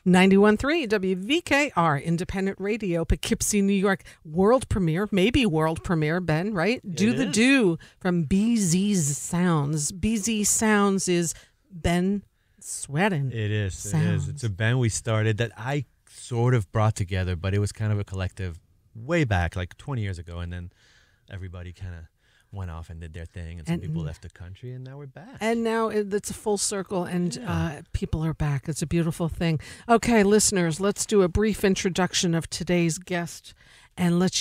91.3 WVKR Independent Radio, Poughkeepsie, New York. World premiere, maybe world premiere, Ben, right? Do the Do from BZ's Sounds. BZ Sounds is Ben Zwerin. It is. Sounds. It is. It's a band we started that I sort of brought together, but it was kind of a collective way back, like 20 years ago. And then everybody kind of went off and did their thing, and some people left the country, and now we're back. And now it's a full circle, and people are back. It's a beautiful thing. Okay, listeners, let's do a brief introduction of today's guest, and let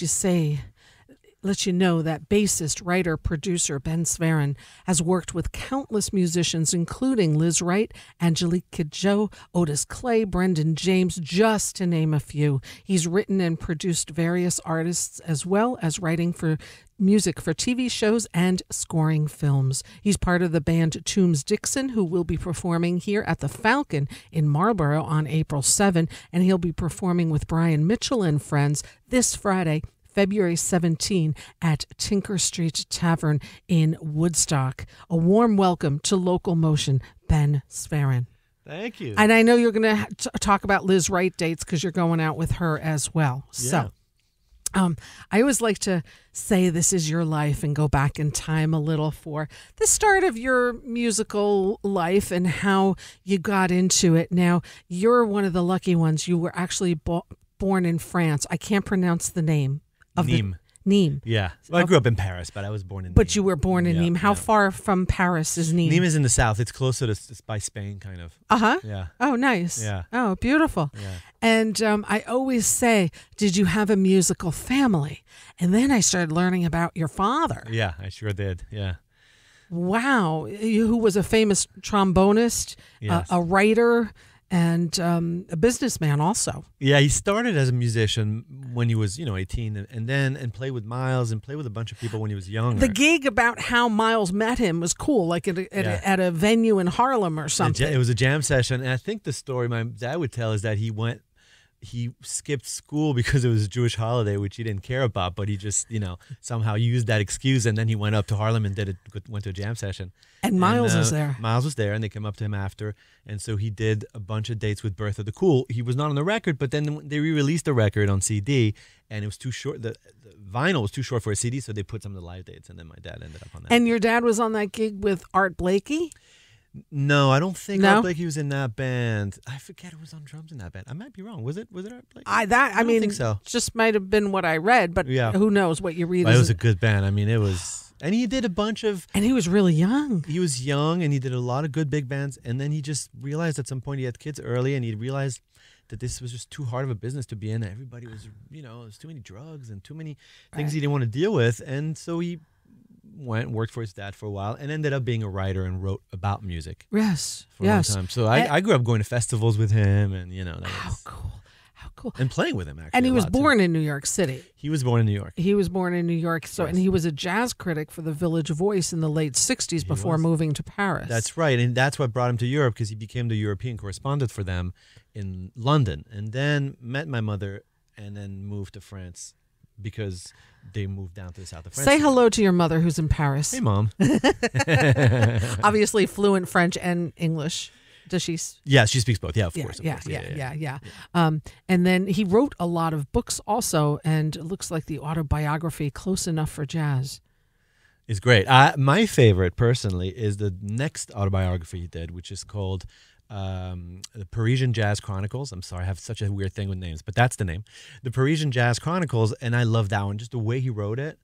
you know that bassist, writer, producer Ben Zwerin has worked with countless musicians, including Liz Wright, Angelique Kidjo, Otis Clay, Brendan James, just to name a few. He's written and produced various artists, as well as writing for music for TV shows and scoring films. He's part of the band Toombs Dixon, who will be performing here at the Falcon in Marlborough on April 7, and he'll be performing with Brian Mitchell and friends this Friday, February 17 at Tinker Street Tavern in Woodstock. A warm welcome to LocalMotion, Ben Zwerin. Thank you. And I know you're going to talk about Liz Wright dates because you're going out with her as well. Yeah. So I always like to say this is your life and go back in time a little for the start of your musical life and how you got into it. Now, you're one of the lucky ones. You were actually born in France. I can't pronounce the name. Nîmes. Nîmes. Yeah. Well, I grew up in Paris, but I was born in Nîmes. But you were born in Nîmes. How far from Paris is Nîmes? Nîmes is in the south. It's closer to it's by Spain, kind of. Uh-huh. Yeah. Oh, nice. Yeah. Oh, beautiful. Yeah. And I always say, did you have a musical family? And then I started learning about your father. Yeah, I sure did. Yeah. Wow. Who was a famous trombonist, Yes. a writer, and a businessman also. Yeah, he started as a musician when he was, 18, and played with Miles and played with a bunch of people when he was younger. The gig about how Miles met him was cool, like at a venue in Harlem or something. It was a jam session, and I think the story my dad would tell is that he skipped school because it was a Jewish holiday, which he didn't care about, but he just, somehow used that excuse, and then he went up to Harlem and went to a jam session. And Miles was there. Miles was there, and they came up to him after, and so he did a bunch of dates with Bertha the Cool. He was not on the record, but then they re-released the record on CD, and it was too short. The vinyl was too short for a CD, so they put some of the live dates, and then my dad ended up on that. And your dad was on that gig with Art Blakey? No, I don't think No? Art Blakey was in that band. I forget who was on drums in that band. I might be wrong. Was it Art Blakey? I don't mean, think so. Just might have been what I read, but who knows what you read. But it was a good band. I mean, it was, and he did a bunch of. And he was really young. He was young, and he did a lot of good big bands. And then he just realized at some point he had kids early, and he realized that this was just too hard of a business to be in. Everybody was, there's too many drugs and too many things he didn't want to deal with, and so he went and worked for his dad for a while and ended up being a writer and wrote about music. Yes. For a long time. So I grew up going to festivals with him, and how cool. How cool. And playing with him, actually. And he was born in New York City. He was born in New York. He was born in New York. So, Yes. and he was a jazz critic for the Village Voice in the late 60s before moving to Paris. That's right. And that's what brought him to Europe, because he became the European correspondent for them in London, and then met my mother and then moved to France because they moved down to the south of France. Say hello to your mother who's in Paris. Hey, Mom. Obviously fluent French and English. Does she? Yeah, she speaks both. Yeah, of course. Yeah. And then he wrote a lot of books also, and it looks like the autobiography Close Enough for Jazz is great. My favorite, personally, is the next autobiography he did, which is called The Parisian Jazz Chronicles. I'm sorry, I have such a weird thing with names, but that's the name. The Parisian Jazz Chronicles, and I love that one. Just the way he wrote it.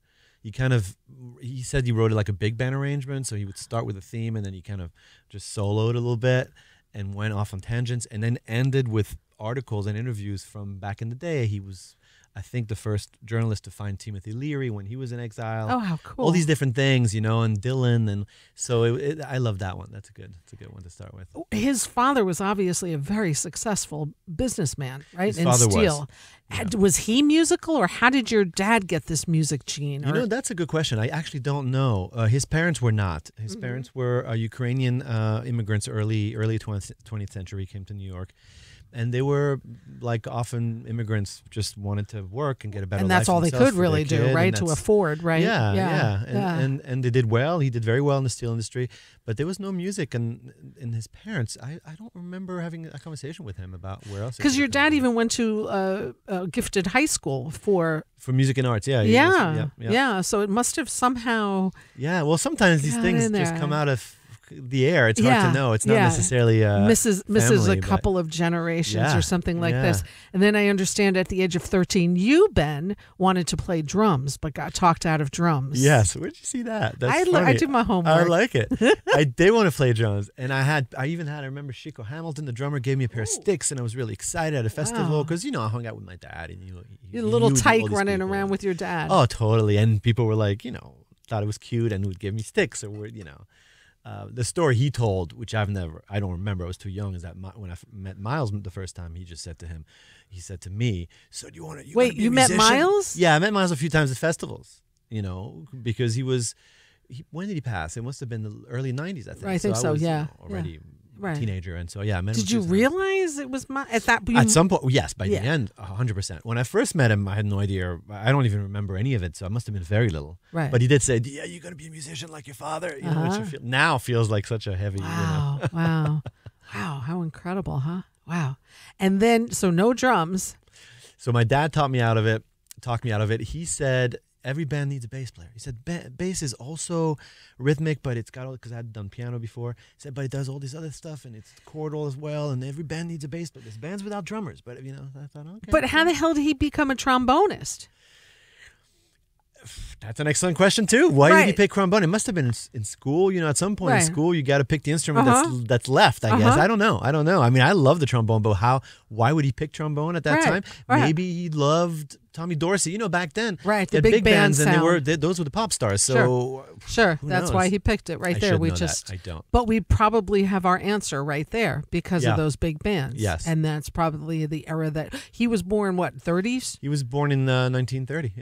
He said he wrote it like a big band arrangement, so he would start with a theme, and then he kind of just soloed a little bit and went off on tangents, and then ended with articles and interviews from back in the day. He was, I think, the first journalist to find Timothy Leary when he was in exile. Oh, how cool. All these different things, and Dylan. And so I love that one. It's a good one to start with. His father was obviously a very successful businessman, right? His in father steel. was. Yeah. Was he musical, or how did your dad get this music gene? That's a good question. I actually don't know. His parents were not. His parents were Ukrainian immigrants, early 20th century, came to New York. And they were like often immigrants just wanted to work and get a better life. And that's all they could really do, right? To that's, afford, right? Yeah. Yeah. And they did well. He did very well in the steel industry, but there was no music. And his parents, I don't remember having a conversation with him about where else. Because your dad even went to a gifted high school for music and arts. Yeah. Yeah. So it must have somehow. Yeah. Well, sometimes these things just come out of the air. It's hard to know. It's not necessarily misses family, a couple of generations or something like this. And then I understand at the age of 13, you, Ben, wanted to play drums, but got talked out of drums. Yes. Where'd you see that? That's funny. I do my homework. I like it. I did want to play drums, and I remember Chico Hamilton, the drummer, gave me a pair of sticks, and I was really excited at a festival because I hung out with my dad, and you're a little tyke running around with your dad. Oh, totally. And people were like, thought it was cute and would give me sticks or the story he told, which I don't remember, I was too young, is that when I met Miles the first time, he said to me, so do you want to, wait, you met Miles? Yeah, I met Miles a few times at festivals, because when did he pass? It must have been the early 90s, I think. I think so, I was, yeah. Already a teenager, and so, I met him. Did you realize it was at that point? At some point, yes, by the end, 100%. When I first met him, I had no idea. I don't even remember any of it, so I must have been very little. Right. But he did say, "Yeah, you're going to be a musician like your father," which now feels like such a heavy. Wow, wow, how incredible, huh? Wow. And then, so no drums. So my dad talked me out of it. He said, every band needs a bass player. He said, bass is also rhythmic, but it's got all, because I had done piano before. He said, but it does all this other stuff, and it's chordal as well, and every band needs a bass player. There's bands without drummers, but, I thought, okay. But how the hell did he become a trombonist? That's an excellent question, too. Why did he pick trombone? It must have been in school. At some point in school, you got to pick the instrument that's left, I guess. I don't know. I mean, I love the trombone, but why would he pick trombone at that time? Right. Maybe he loved Tommy Dorsey. Back then, the big bands, and those were the pop stars. So sure. That's why he picked it right there. I don't. But we probably have our answer right there because of those big bands. Yes, and that's probably the era that he was born. What, 30s? He was born in 1930.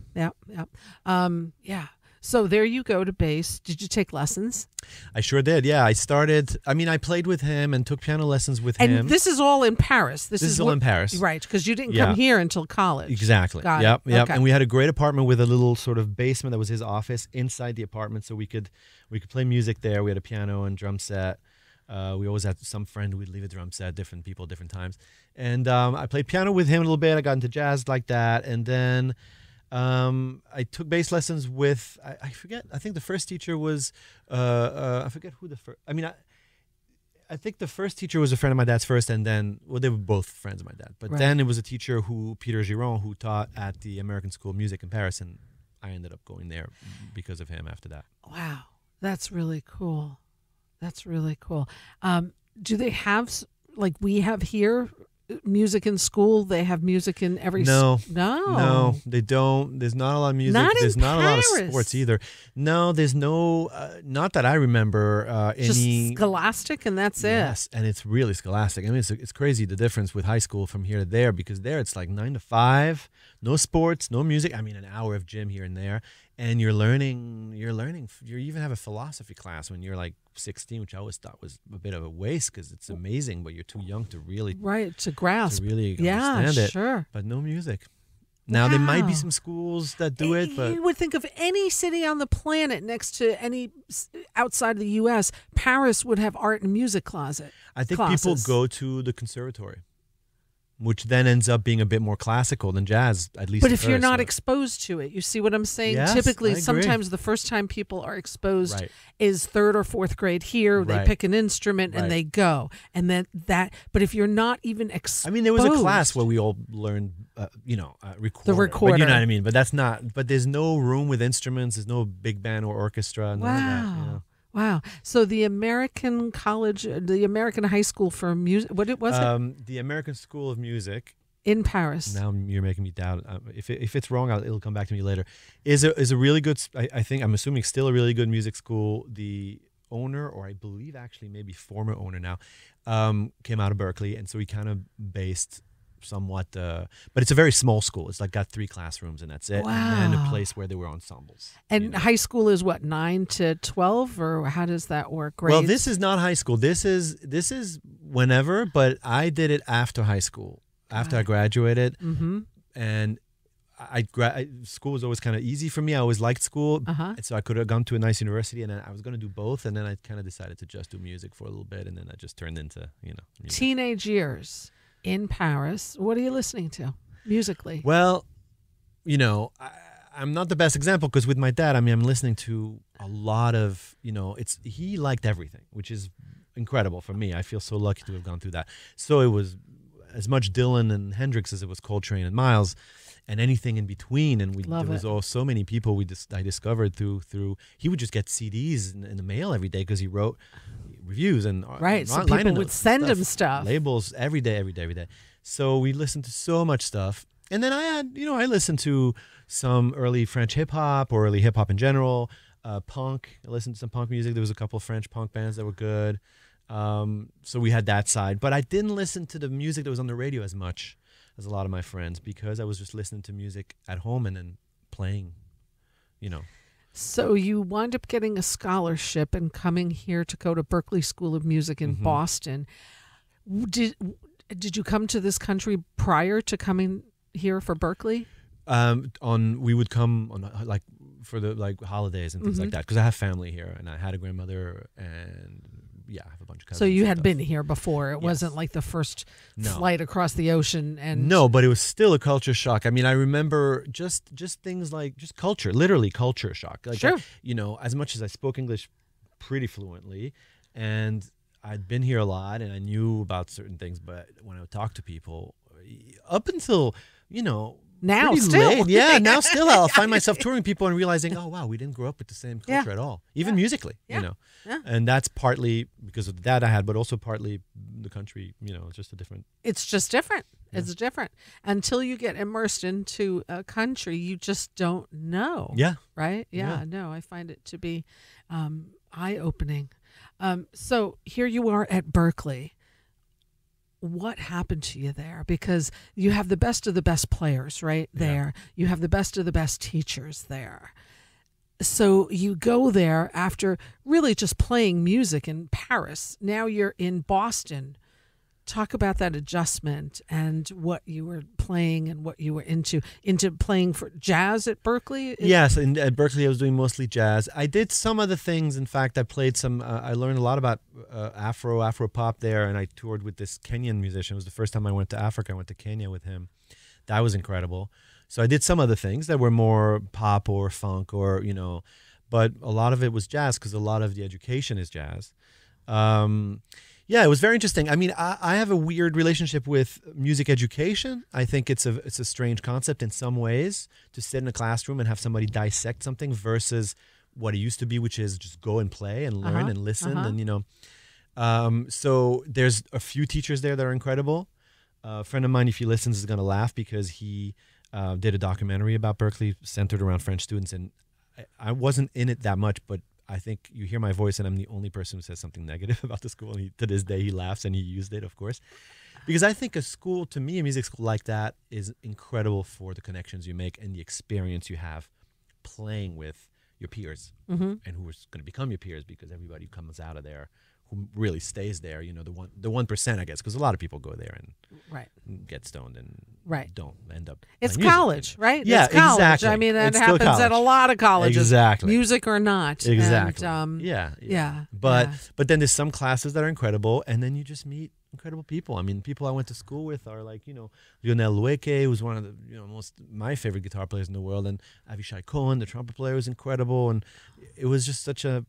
Yeah. So there you go to bass. Did you take lessons? I sure did. Yeah, I played with him and took piano lessons with him. And this is all in Paris. This is all in Paris. Right, because you didn't come here until college. Exactly. Got it. Yep. Okay. And we had a great apartment with a little sort of basement that was his office inside the apartment, so we could play music there. We had a piano and drum set. We always had some friend who would leave a drum set, different people, different times. And I played piano with him a little bit. I got into jazz like that. And then I took bass lessons with, I forget, I think the first teacher was, I forget who the first, I think the first teacher was a friend of my dad's first, and then, they were both friends of my dad. But then it was a teacher Peter Giron, who taught at the American School of Music in Paris, and I ended up going there because of him after that. Wow. That's really cool. Do they have, like we have here, music in school? They have music in every No, they don't. There's not a lot of music. There's not a lot of sports either. No, there's no, not that I remember any. Just scholastic, and that's it. Yes, and it's really scholastic. I mean, it's crazy the difference with high school from here to there, because there it's like 9 to 5, no sports, no music. I mean, an hour of gym here and there, and you're learning. You even have a philosophy class when you're like 16, which I always thought was a bit of a waste because it's amazing, but you're too young to really to grasp, understand it. Sure. But no music. Now there might be some schools that do it, but you would think of any city on the planet next to any outside the U.S., Paris would have art and music classes. I think people go to the conservatory, which then ends up being a bit more classical than jazz, at least. But if you're not exposed to it, you see what I'm saying? Yes, typically, I agree. Sometimes the first time people are exposed is 3rd or 4th grade here. They pick an instrument and they go. And then but if you're not even exposed. I mean, there was a class where we all learned, recorder. The recorder. But you know what I mean? But that's not, but there's no room with instruments. There's no big band or orchestra. None of that, Wow. So the American High School for Music, what was it? The American School of Music. In Paris. Now you're making me doubt. If it's wrong, it'll come back to me later. Is a really good, I think, I'm assuming still a really good music school. The owner, or I believe actually maybe former owner now, came out of Berkeley. And so he kind of based somewhat, but it's a very small school. It's like got 3 classrooms and that's it. Wow. And then a place where there were ensembles. And high school is what, 9 to 12, or how does that work? Grades? Well, this is not high school. This is whenever, but I did it after high school, after I graduated. Mm-hmm. And school was always kind of easy for me. I always liked school, and so I could have gone to a nice university, and then I was going to do both, and then I kind of decided to just do music for a little bit, and then I just turned into music. Teenage years in Paris. What are you listening to musically? Well, I'm not the best example because with my dad, I'm listening to a lot of he liked everything, which is incredible for me. I feel so lucky to have gone through that. So it was as much Dylan and Hendrix as it was Coltrane and Miles. And anything in between, and there was so many people I discovered through. He would just get CDs in the mail every day because he wrote reviews and so people would send him stuff, labels every day. So we listened to so much stuff, and then I listened to some early French hip hop or early hip hop in general, punk. I listened to some punk music. There was a couple of French punk bands that were good. So we had that side, but I didn't listen to the music that was on the radio as much as a lot of my friends because I was just listening to music at home and then playing, So you wound up getting a scholarship and coming here to go to Berklee School of Music in Boston. Did you come to this country prior to coming here for Berklee? We would come on for the holidays and things like that because I have family here and I had a grandmother and I have a bunch of cousins. So you had been here before. It wasn't like the first flight across the ocean. And no, but it was still a culture shock. I remember just things like just culture, literally culture shock. Like, sure. As much as I spoke English pretty fluently and I'd been here a lot and I knew about certain things, but when I would talk to people up until, now still. Now still I'll find myself touring people and realizing, oh, wow, we didn't grow up with the same culture at all, even musically, Yeah. And that's partly because of the dad I had, but also partly the country, it's just a different. It's just different. Yeah. It's different. Until you get immersed into a country, you just don't know. Yeah. Right? Yeah. No, I find it to be eye-opening. So here you are at Berklee. What happened to you there? Because you have the best of the best players right there. Yeah. You have the best of the best teachers there. So you go there after really just playing music in Paris. Now you're in Boston. Talk about that adjustment and what you were playing and what you were into playing for jazz at Berklee? Yes, and at Berklee I was doing mostly jazz. I did some other things. In fact, I played some, I learned a lot about Afro pop there, and I toured with this Kenyan musician. It was the first time I went to Africa. I went to Kenya with him. That was incredible. So I did some other things that were more pop or funk or, but a lot of it was jazz because a lot of the education is jazz. Yeah, it was very interesting. I have a weird relationship with music education. I think it's a strange concept in some ways to sit in a classroom and have somebody dissect something versus what it used to be, which is just go and play and learn and listen. And, so there's a few teachers there that are incredible. A friend of mine, if he listens, is going to laugh because he did a documentary about Berklee centered around French students. And I wasn't in it that much, but I think you hear my voice and I'm the only person who says something negative about the school. And to this day, he laughs and he used it, of course. Because I think a music school like that is incredible for the connections you make and the experience you have playing with your peers and who is going to become your peers because everybody comes out of there who really stays there, the 1%, I guess, because a lot of people go there and get stoned and don't end up. It's college, right? Yeah, it's college. Exactly. That happens at a lot of colleges, exactly. Music or not. Exactly. And, yeah. But then there's some classes that are incredible, and then you just meet incredible people. People I went to school with are like, Lionel Lueke, who's one of the my favorite guitar players in the world, and Avishai Cohen, the trumpet player, was incredible, and it was just such a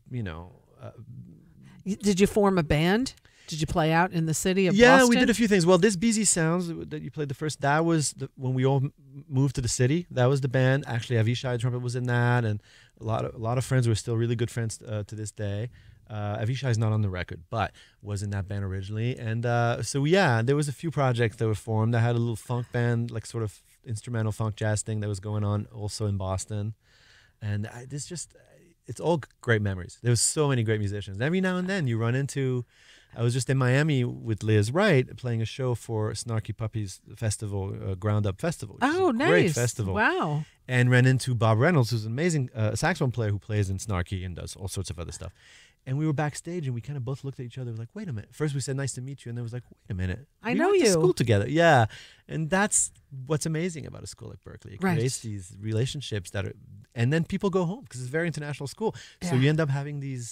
Did you form a band? Did you play out in the city of Boston? Yeah, we did a few things. Well, this BZ Sounds that you played the first, that was when we all moved to the city. That was the band. Actually, Avishai trumpet was in that, and a lot of friends who are still really good friends to this day. Avishai's not on the record, but was in that band originally. And there was a few projects that were formed. I had a little funk band, like sort of instrumental funk jazz thing that was going on also in Boston. And it's all great memories. There was so many great musicians. Every now and then you run into. I was just in Miami with Liz Wright playing a show for Snarky Puppy's festival, Ground Up Festival. Which is a great festival. Wow. And ran into Bob Reynolds, who's an amazing saxophone player who plays in Snarky and does all sorts of other stuff. And we were backstage, and we kind of both looked at each other like, wait a minute. First we said, nice to meet you. And then it was like, wait a minute. I we know went you. to school together. Yeah. And that's what's amazing about a school like Berkeley. It creates these relationships that are, and then people go home because it's a very international school. So you end up having these,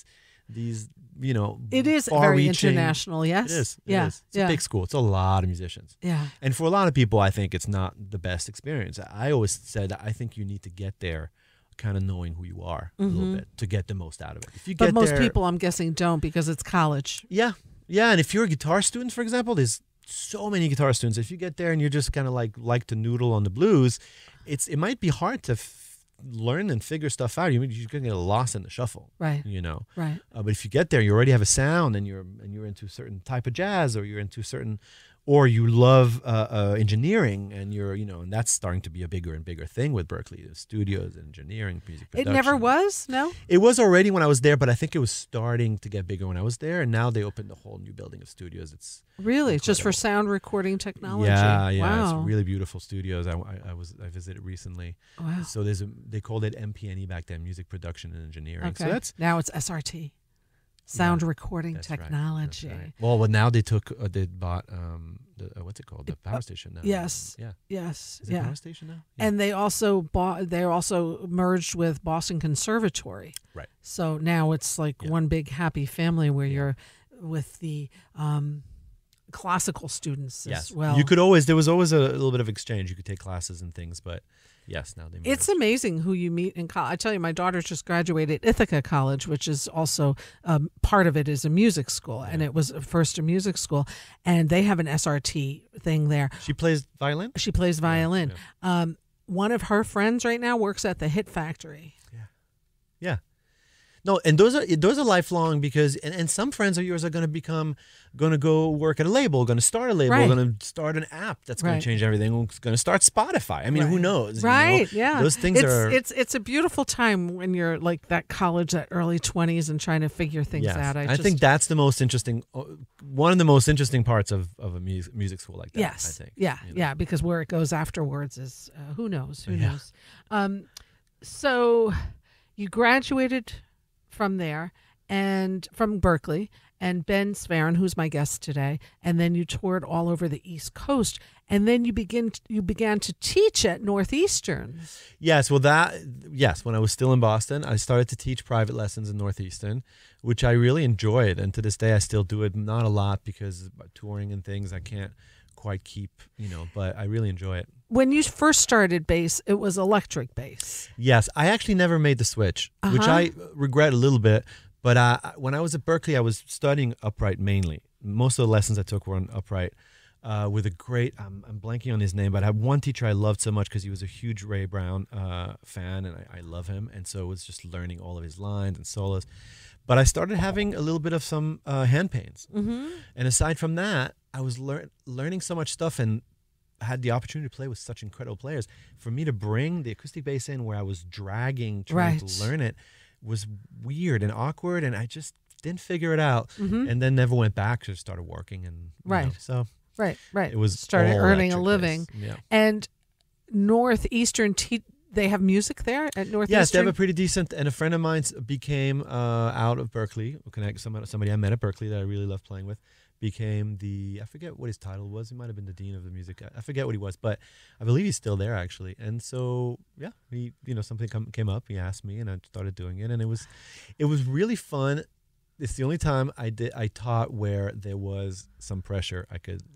you know, it is very far-reaching, international. Yes. It is. Yeah. It is. It's a big school. It's a lot of musicians. Yeah. And for a lot of people, I think it's not the best experience. I always said, I think you need to get there kind of knowing who you are a little bit to get the most out of it. If you But get most there, people, I'm guessing, don't because it's college. Yeah. Yeah. And if you're a guitar student, for example, there's so many guitar students. If you get there and you're just kind of like to noodle on the blues, it might be hard to learn and figure stuff out. You're going to get lost in the shuffle. Right. You know. Right. But if you get there, you already have a sound and you're into a certain type of jazz, or you're into certain, or you love engineering, and and that's starting to be a bigger and bigger thing with Berkeley. The studios, engineering, music production. It never was, no? It was already when I was there, but I think it was starting to get bigger when I was there, and now they opened a whole new building of studios. It's really incredible. Just for sound recording technology. Yeah, Wow. it's really beautiful studios. I visited recently. Wow. So they called it MPNE back then, music production and engineering. Okay. So that's now it's SRT. Sound recording that's technology. Right. Well, now they bought what's it called? The power station now. Yes. Yeah. Yes. Is it power station now? Yeah. And they also merged with Boston Conservatory. Right. So now it's like one big happy family where you're with the classical students as well. There was always a little bit of exchange. You could take classes and things, but yes, now they merged. It's amazing who you meet in college. I tell you, my daughter just graduated Ithaca College, which is also part of it is a music school, and it was first a music school, and they have an SRT thing there. She plays violin? She plays violin. Yeah. One of her friends right now works at the Hit Factory. Yeah. No, and those are lifelong because and some friends of yours are going to go work at a label, going to start a label, Right. going to start an app that's going Right. to change everything, going to start Spotify. I mean, who knows? Right? You know? Yeah. Those things it's a beautiful time when you're like that college, that early 20s, and trying to figure things out. I think that's the most interesting, one of the most interesting parts of a music school like that. Yes. I think. Yeah, because where it goes afterwards is who knows? Who knows? So you graduated from there and from Berkeley, and Ben Zwerin, who's my guest today, and then you toured all over the East Coast, and then you began to teach at Northeastern. Yes, when I was still in Boston, I started to teach private lessons in Northeastern, which I really enjoyed, and to this day I still do it. Not a lot because touring and things I can't quite keep, but I really enjoy it. When you first started bass, it was electric bass. Yes, I actually never made the switch, which I regret a little bit. But when I was at Berkeley, I was studying upright mainly. Most of the lessons I took were on upright with a great, I'm blanking on his name, but I had one teacher I loved so much because he was a huge Ray Brown fan, and I love him. And so it was just learning all of his lines and solos. But I started having a little bit of some hand pains. Mm-hmm. And aside from that, I was learning so much stuff and had the opportunity to play with such incredible players. For me to bring the acoustic bass in where I was dragging, trying to learn it, was weird and awkward, and I just didn't figure it out. Mm-hmm. And then never went back, just started working. And so right. It was started earning a living. Bass. Yeah. And Northeastern, they have music there at Northeastern? Yes, they have a pretty decent, and a friend of mine became out of Berkeley, somebody I met at Berkeley that I really loved playing with, became I forget what his title was. He might have been the dean of the music. I forget what he was, but I believe he's still there actually. And so, he, something came up. He asked me, and I started doing it, and it was really fun. It's the only time I taught where there was some pressure. I could,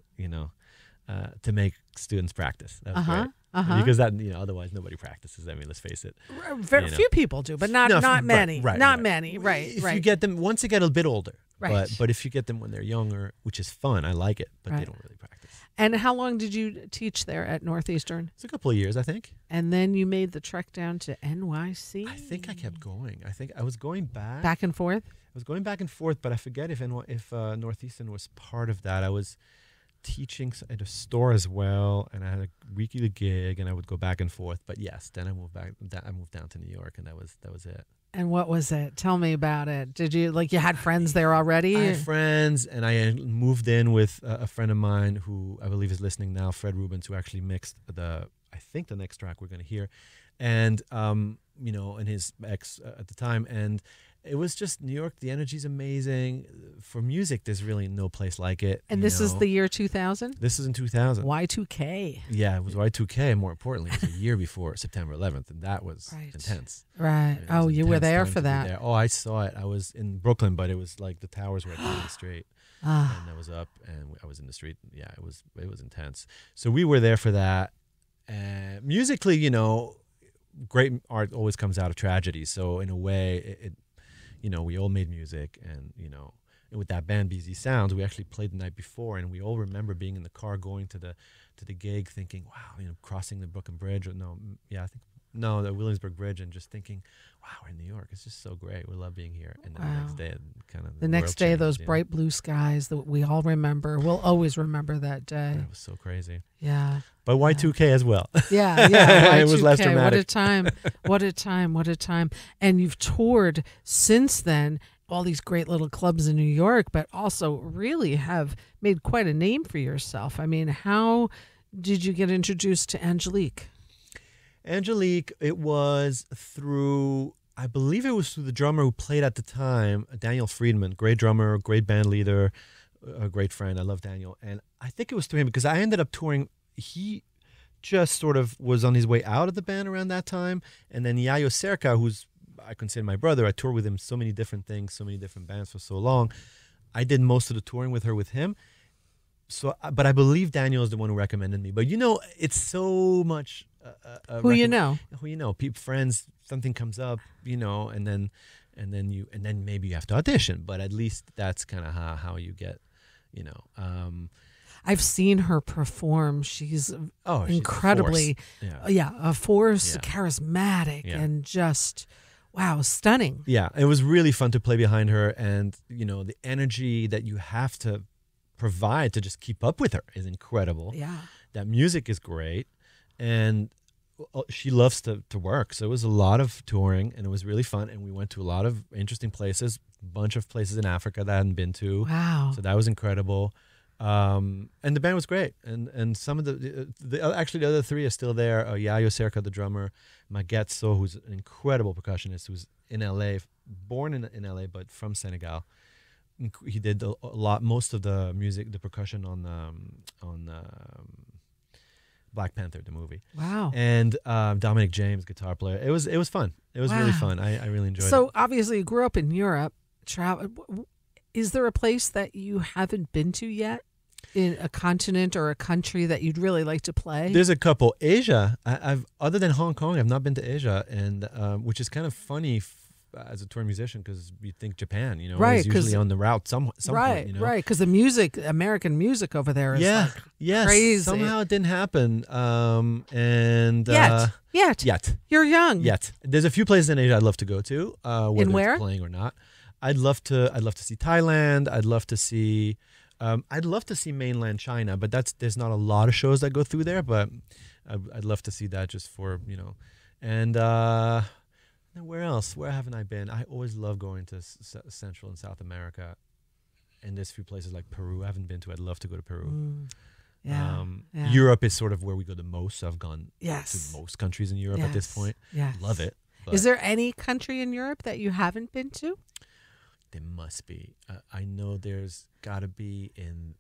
to make students practice. That was great. Because otherwise nobody practices. I mean, let's face it. Very few people do, but not many. Not many. Right. If you get them once they get a bit older. Right. But if you get them when they're younger, which is fun, I like it, but they don't really practice. And how long did you teach there at Northeastern? It's a couple of years, I think. And then you made the trek down to NYC? I think I kept going. I think I was going back. Back and forth? I was going back and forth, but I forget if Northeastern was part of that. I was teaching at a store as well, and I had a weekly gig, and I would go back and forth. But yes, then I moved back. I moved down to New York, and that was it. And what was it? Tell me about it. Did you you had friends there already? I had friends, and I had moved in with a friend of mine who I believe is listening now, Fred Rubens, who actually mixed the next track we're going to hear, and and his ex at the time, and it was just New York. The energy's amazing. For music, there's really no place like it. And this is the year 2000? This is in 2000. Y2K. Yeah, it was Y2K. More importantly, it was a year before September 11th, and that was intense. Right. Oh, you were there for that. Oh, I saw it. I was in Brooklyn, but it was like the towers were at 30th Street. And I was up, and I was in the street. Yeah, it was intense. So we were there for that. Musically, great art always comes out of tragedy. So in a way, we all made music, and with that band BZ Sounds, we actually played the night before, and we all remember being in the car going to the gig, thinking, wow, crossing the Brooklyn Bridge, or the Williamsburg Bridge, and just thinking, wow, we're in New York. It's just so great. We love being here. And then the next day, the next day, those bright blue skies that we all remember. We'll always remember that day. It was so crazy. Yeah. But Y2K as well. Yeah. Y2K. It was less dramatic. What a time. What a time. What a time. And you've toured since then, all these great little clubs in New York, but also really have made quite a name for yourself. I mean, how did you get introduced to Angelique? Angelique, it was through, I believe it was through the drummer who played at the time, Daniel Friedman, great drummer, great band leader, a great friend. I love Daniel. And I think it was through him because I ended up touring. He just sort of was on his way out of the band around that time. And then Yayo Serka, who's, I consider my brother, I toured with him so many different things, so many different bands for so long. I did most of the touring with her with him. So, but I believe Daniel is the one who recommended me. But it's so much. Who you know, people, friends. Something comes up, and then maybe you have to audition. But at least that's kind of how you get, I've seen her perform. She's incredibly, a force, charismatic, and just. Wow, stunning. Yeah, it was really fun to play behind her, and the energy that you have to provide to just keep up with her is incredible. Yeah, that music is great, and she loves to work. So it was a lot of touring, and it was really fun. And we went to a lot of interesting places, a bunch of places in Africa that I hadn't been to. Wow! So that was incredible. And the band was great, and some of the other three are still there. Yayo Serka, the drummer, Magetso, who's an incredible percussionist, who's in LA, born in LA but from Senegal. He did most of the music, the percussion on Black Panther, the movie. Wow! And Dominic James, guitar player. It was fun. It was really fun. I really enjoyed it. So obviously, you grew up in Europe. Is there a place that you haven't been to yet? In a continent or a country that you'd really like to play? There's a couple. Asia, I've other than Hong Kong, I've not been to Asia, and which is kind of funny as a touring musician because you think Japan, is usually on the route some point, Right, because the music, American music over there is crazy. Somehow it didn't happen, and yet you're young. Yet there's a few places in Asia I'd love to go to, whether where? it's playing or not. I'd love to see Thailand. I'd love to see mainland China, but there's not a lot of shows that go through there. But I'd love to see that just for and where else? Where haven't I been? I always love going to Central and South America, and there's a few places like Peru I haven't been to. I'd love to go to Peru. Europe is sort of where we go the most. So I've gone to most countries in Europe at this point. Love it. But is there any country in Europe that you haven't been to? There must be. I know there's got to be in.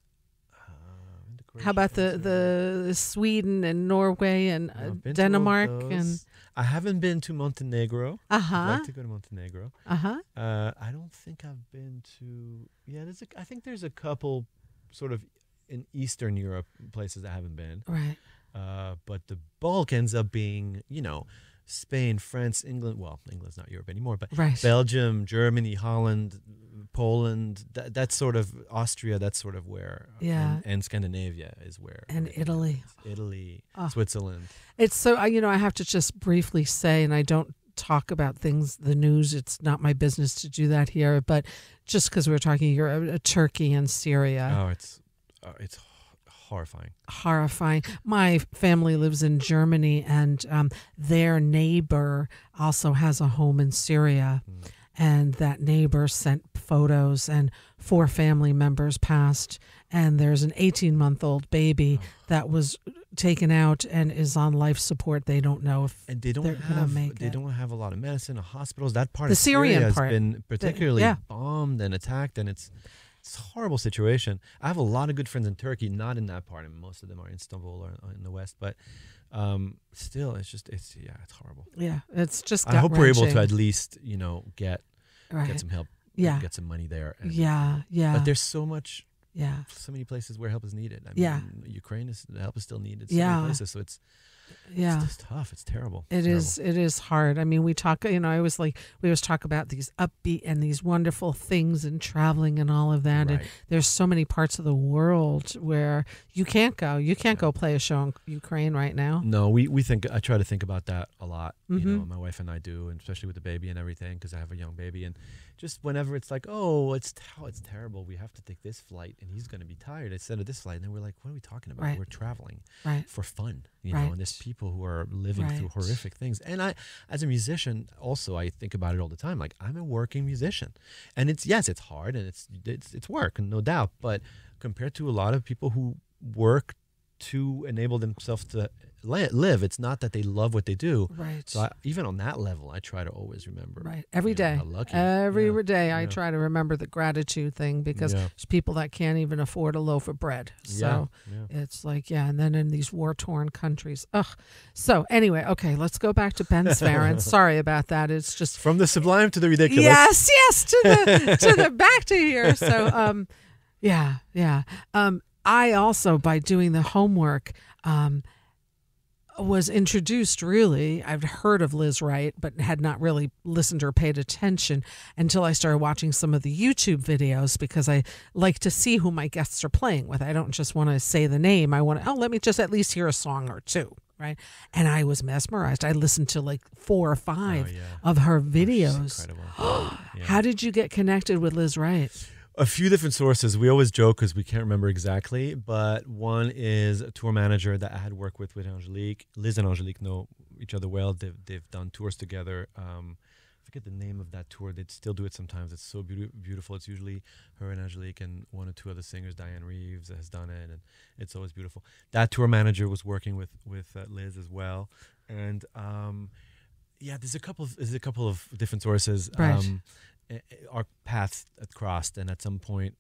How about the Sweden and Norway and Denmark and? I haven't been to Montenegro. I'd like to go to Montenegro. I don't think I've been to. Yeah, I think there's a couple, sort of, in Eastern Europe places I haven't been. Right. But the bulk ends up being, Spain, France, England. Well, England's not Europe anymore, but Belgium, Germany, Holland, Poland. That's sort of Austria. That's sort of where. And Scandinavia is where. And Italy. Switzerland. It's so I have to just briefly say, and I don't talk about the news. It's not my business to do that here. But just because we're talking Turkey and Syria. Oh, it's horrifying. Horrifying. My family lives in Germany, and their neighbor also has a home in Syria. And that neighbor sent photos, and 4 family members passed. And there's an 18-month-old baby that was taken out and is on life support. They don't know if and they don't they're going to make they it. don't have a lot of medicine or hospitals. That part The of Syria Syrian has part. been particularly Yeah. bombed and attacked, and it's a horrible situation. I have a lot of good friends in Turkey, not in that part, and most of them are in Istanbul or in the West, but still, it's horrible. Yeah, it's just I hope we're able to gut-wrenching. at least, get Right. some help, Yeah. get some money there. And, Yeah, yeah. But there's so many places where help is needed. I mean, Yeah. Ukraine the help is still needed. So Yeah. many places, so it's just tough. It's terrible. It is. It is hard. I mean, we talk. I always we always talk about these upbeat and these wonderful things and traveling and all of that. Right. And there's so many parts of the world where you can't go. You can't go play a show in Ukraine right now. No, I try to think about that a lot. My wife and I do, and especially with the baby and everything, because I have a young baby. And just whenever it's like, oh, it's terrible, we have to take this flight, and he's going to be tired instead of this flight. And then we're like, what are we talking about? Right. We're traveling Right. for fun, Right. and there's people who are living through Right. horrific things. And I, as a musician, also I think about it all the time. Like, I'm a working musician, and it's hard and it's work, no doubt. But compared to a lot of people who work to enable themselves to live, it's not that they love what they do. Right. So even on that level, I try to always remember. Right. Every day. How lucky. Every day I Yeah. try to remember the gratitude thing, because Yeah. there's people that can't even afford a loaf of bread. So Yeah. it's like, and then in these war-torn countries. Ugh. So anyway, okay, let's go back to Ben Zwerin. Sorry about that. It's just From the sublime to the ridiculous. Yes, to the back to here. So yeah. I also, by doing the homework, was introduced, really. I've heard of Liz Wright, but had not really listened or paid attention until I started watching some of the YouTube videos, because I like to see who my guests are playing with. I don't just want to say the name. I want to, let me just at least hear a song or two. Right. And I was mesmerized. I listened to like 4 or 5 of her videos. She's incredible. How did you get connected with Liz Wright? A few different sources. We always joke because we can't remember exactly, but one is a tour manager that I had worked with Angelique. Liz and Angelique know each other well. They've done tours together. I forget the name of that tour. They still do it sometimes. It's so beautiful. It's usually her and Angelique and 1 or 2 other singers. Diane Reeves has done it, and it's always beautiful. That tour manager was working with Liz as well, and there's a couple of different sources. Right. Our paths had crossed, and at some point,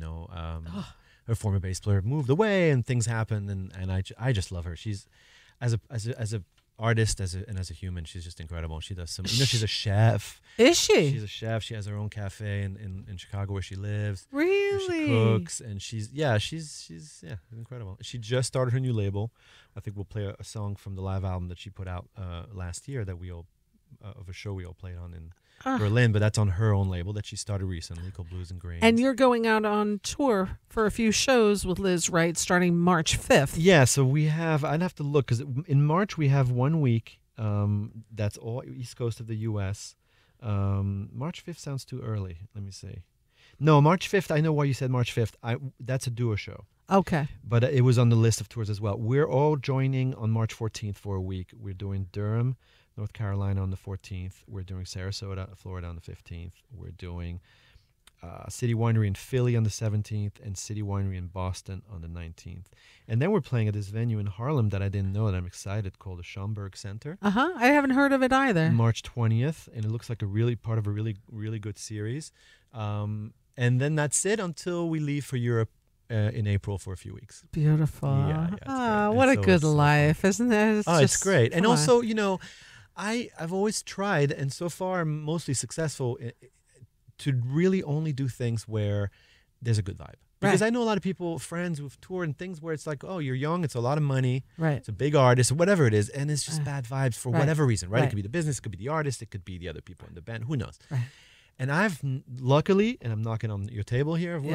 her former bass player moved away, and things happened, and I just love her. She's as a artist, as a human, she's just incredible. She does some, she's a chef. Is she? She's a chef. She has her own cafe in Chicago where she lives. Really? She cooks, and she's incredible. She just started her new label. I think we'll play a song from the live album that she put out last year that we all of a show we all played on in Berlin, but that's on her own label that she started recently called Blues and Grains. And you're going out on tour for a few shows with Liz Wright starting March 5th. Yeah, so I'd have to look, because in March we have 1 week. That's all East Coast of the U.S. March 5th sounds too early. Let me see. No, March 5th, I know why you said March 5th. That's a duo show. Okay. But it was on the list of tours as well. We're all joining on March 14th for a week. We're doing Durham, North Carolina on the 14th. We're doing Sarasota, Florida on the 15th. We're doing City Winery in Philly on the 17th and City Winery in Boston on the 19th. And then we're playing at this venue in Harlem that I didn't know, that I'm excited, called the Schomburg Center. I haven't heard of it either. March 20th, and it looks like part of a really, really good series. And then that's it until we leave for Europe in April for a few weeks. Beautiful. Yeah, what a good life, isn't it? It's great. And also, I've always tried, and so far I'm mostly successful, to really only do things where there's a good vibe. Because I know a lot of people, friends who've toured and things where it's like, oh, you're young, it's a lot of money, it's a big artist, or whatever it is, and it's just bad vibes for whatever reason, right? It could be the business, it could be the artist, it could be the other people in the band, who knows? And I've luckily, and I'm knocking on your table here of wood,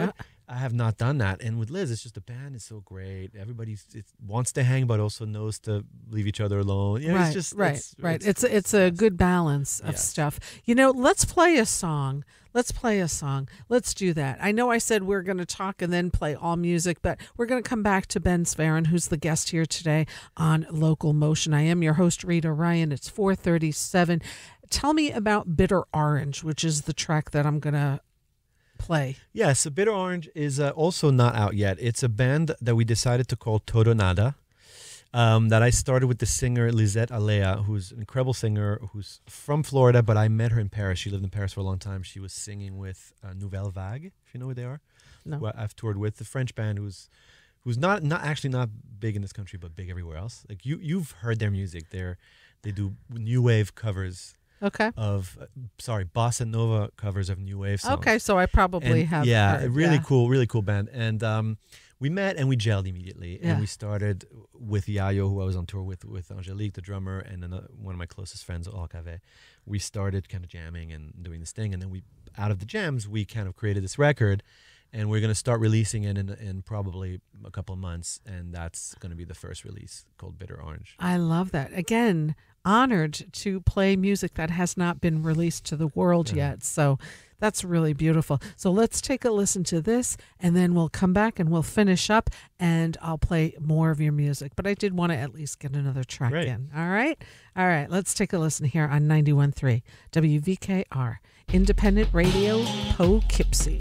I have not done that. And with Liz, it's just the band is so great. Everybody wants to hang, but also knows to leave each other alone. You know, right, it's just right. It's a good balance of stuff. You know, let's play a song. Let's do that. I know I said we're going to talk and then play all music, but we're going to come back to Ben Zwerin, who's the guest here today on Local Motion. I am your host, Rita Ryan. It's 4:37. Tell me about Bitter Orange, which is the track that I'm going to play. Yes, so Bitter Orange is also not out yet. It's a band that we decided to call Todo Nada, that I started with the singer Lisette Alea, who's an incredible singer, who's from Florida, but I met her in Paris. She lived in Paris for a long time. She was singing with Nouvelle Vague, if you know who they are. No. Who I've toured with, the French band who's not big in this country, but big everywhere else. Like you've heard their music. They do new wave covers. Okay. Of bossa nova covers of new wave songs. Okay, so I probably have. Yeah, heard, really cool band. And we met and we gelled immediately. And we started with Yayo, who I was on tour with Angelique, the drummer, and then one of my closest friends, Orcave. We started kind of jamming and doing this thing, and then out of the jams, we kind of created this record. And we're going to start releasing it in probably a couple of months, and that's going to be the first release called Bitter Orange. I love that. Again, honored to play music that has not been released to the world yet. So that's really beautiful. So let's take a listen to this, and then we'll come back and we'll finish up, and I'll play more of your music. But I did want to at least get another track in. All right? All right. Let's take a listen here on 91.3 WVKR, Independent Radio, Poughkeepsie.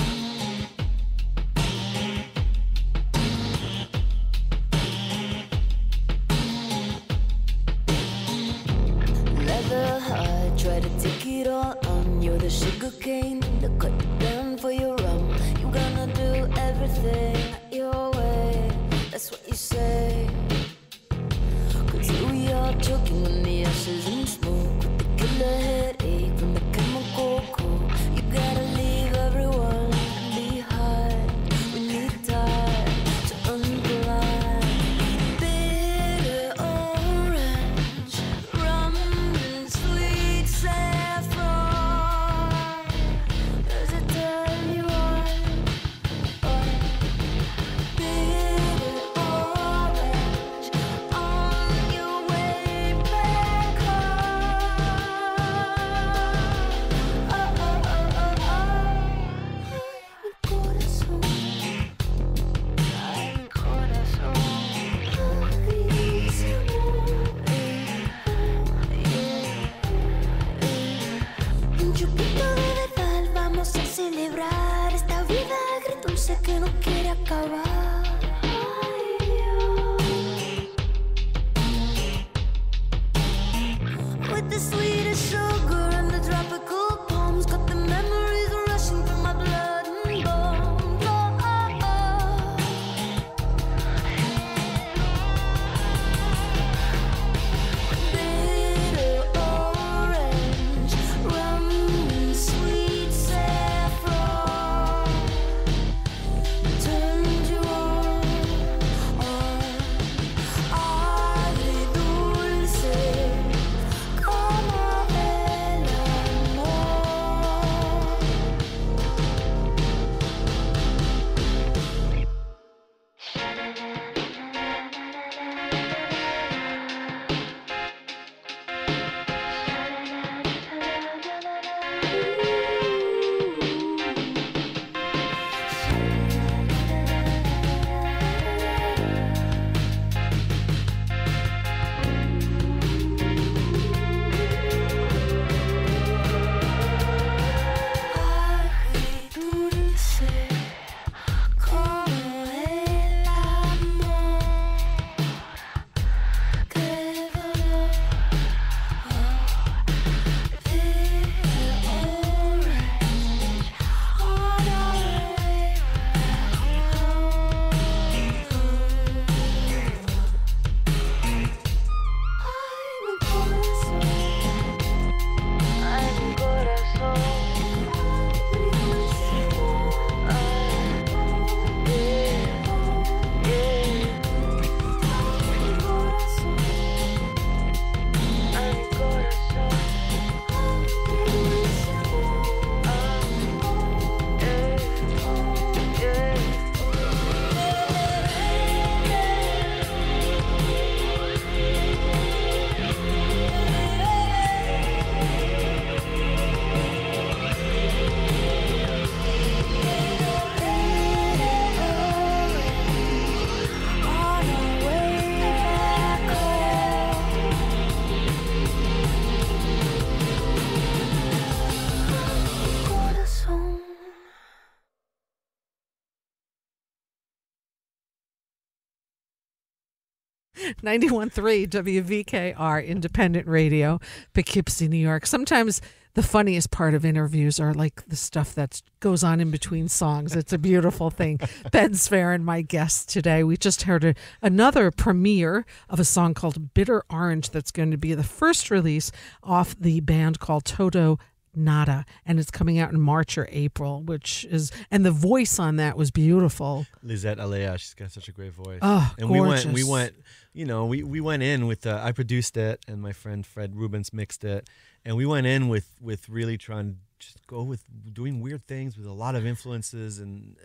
Try to take it all on. You're the sugar cane, the cut down for your rum. You're gonna do everything your way. That's what you say. 'Cause here we are choking on the ashes and smoke, with the killer headache from the chemical cold. You gotta leave everyone behind. We need time to unblind. Bitter orange, rum and sweet saffron. Does it turn you on? Bitter orange, on your way back home. Oh, oh, oh, oh, oh. Mi corazón, ay, mi corazón. Dice un chupito de verdad, vamos a celebrar esta vida agridulce que no quiere acabar. Ay, Dios. With the sweetest sugar and the tropical palms, got the memories rushing through my blood and bones. Oh, oh, oh. Bitter orange, rum and sweet saffron. Turned you on. Agridulce como es. 91.3 WVKR Independent Radio, Poughkeepsie, New York. Sometimes the funniest part of interviews are like the stuff that goes on in between songs. It's a beautiful thing. Ben Zwerin, my guest today. We just heard another premiere of a song called Bitter Orange that's going to be the first release off the band called Todo Nada, and it's coming out in March or April, and the voice on that was beautiful. Lisette Alea, she's got such a great voice. Oh, and gorgeous. we went, we went in with, I produced it, and my friend Fred Rubens mixed it, and we went in with really trying to just go with doing weird things with a lot of influences and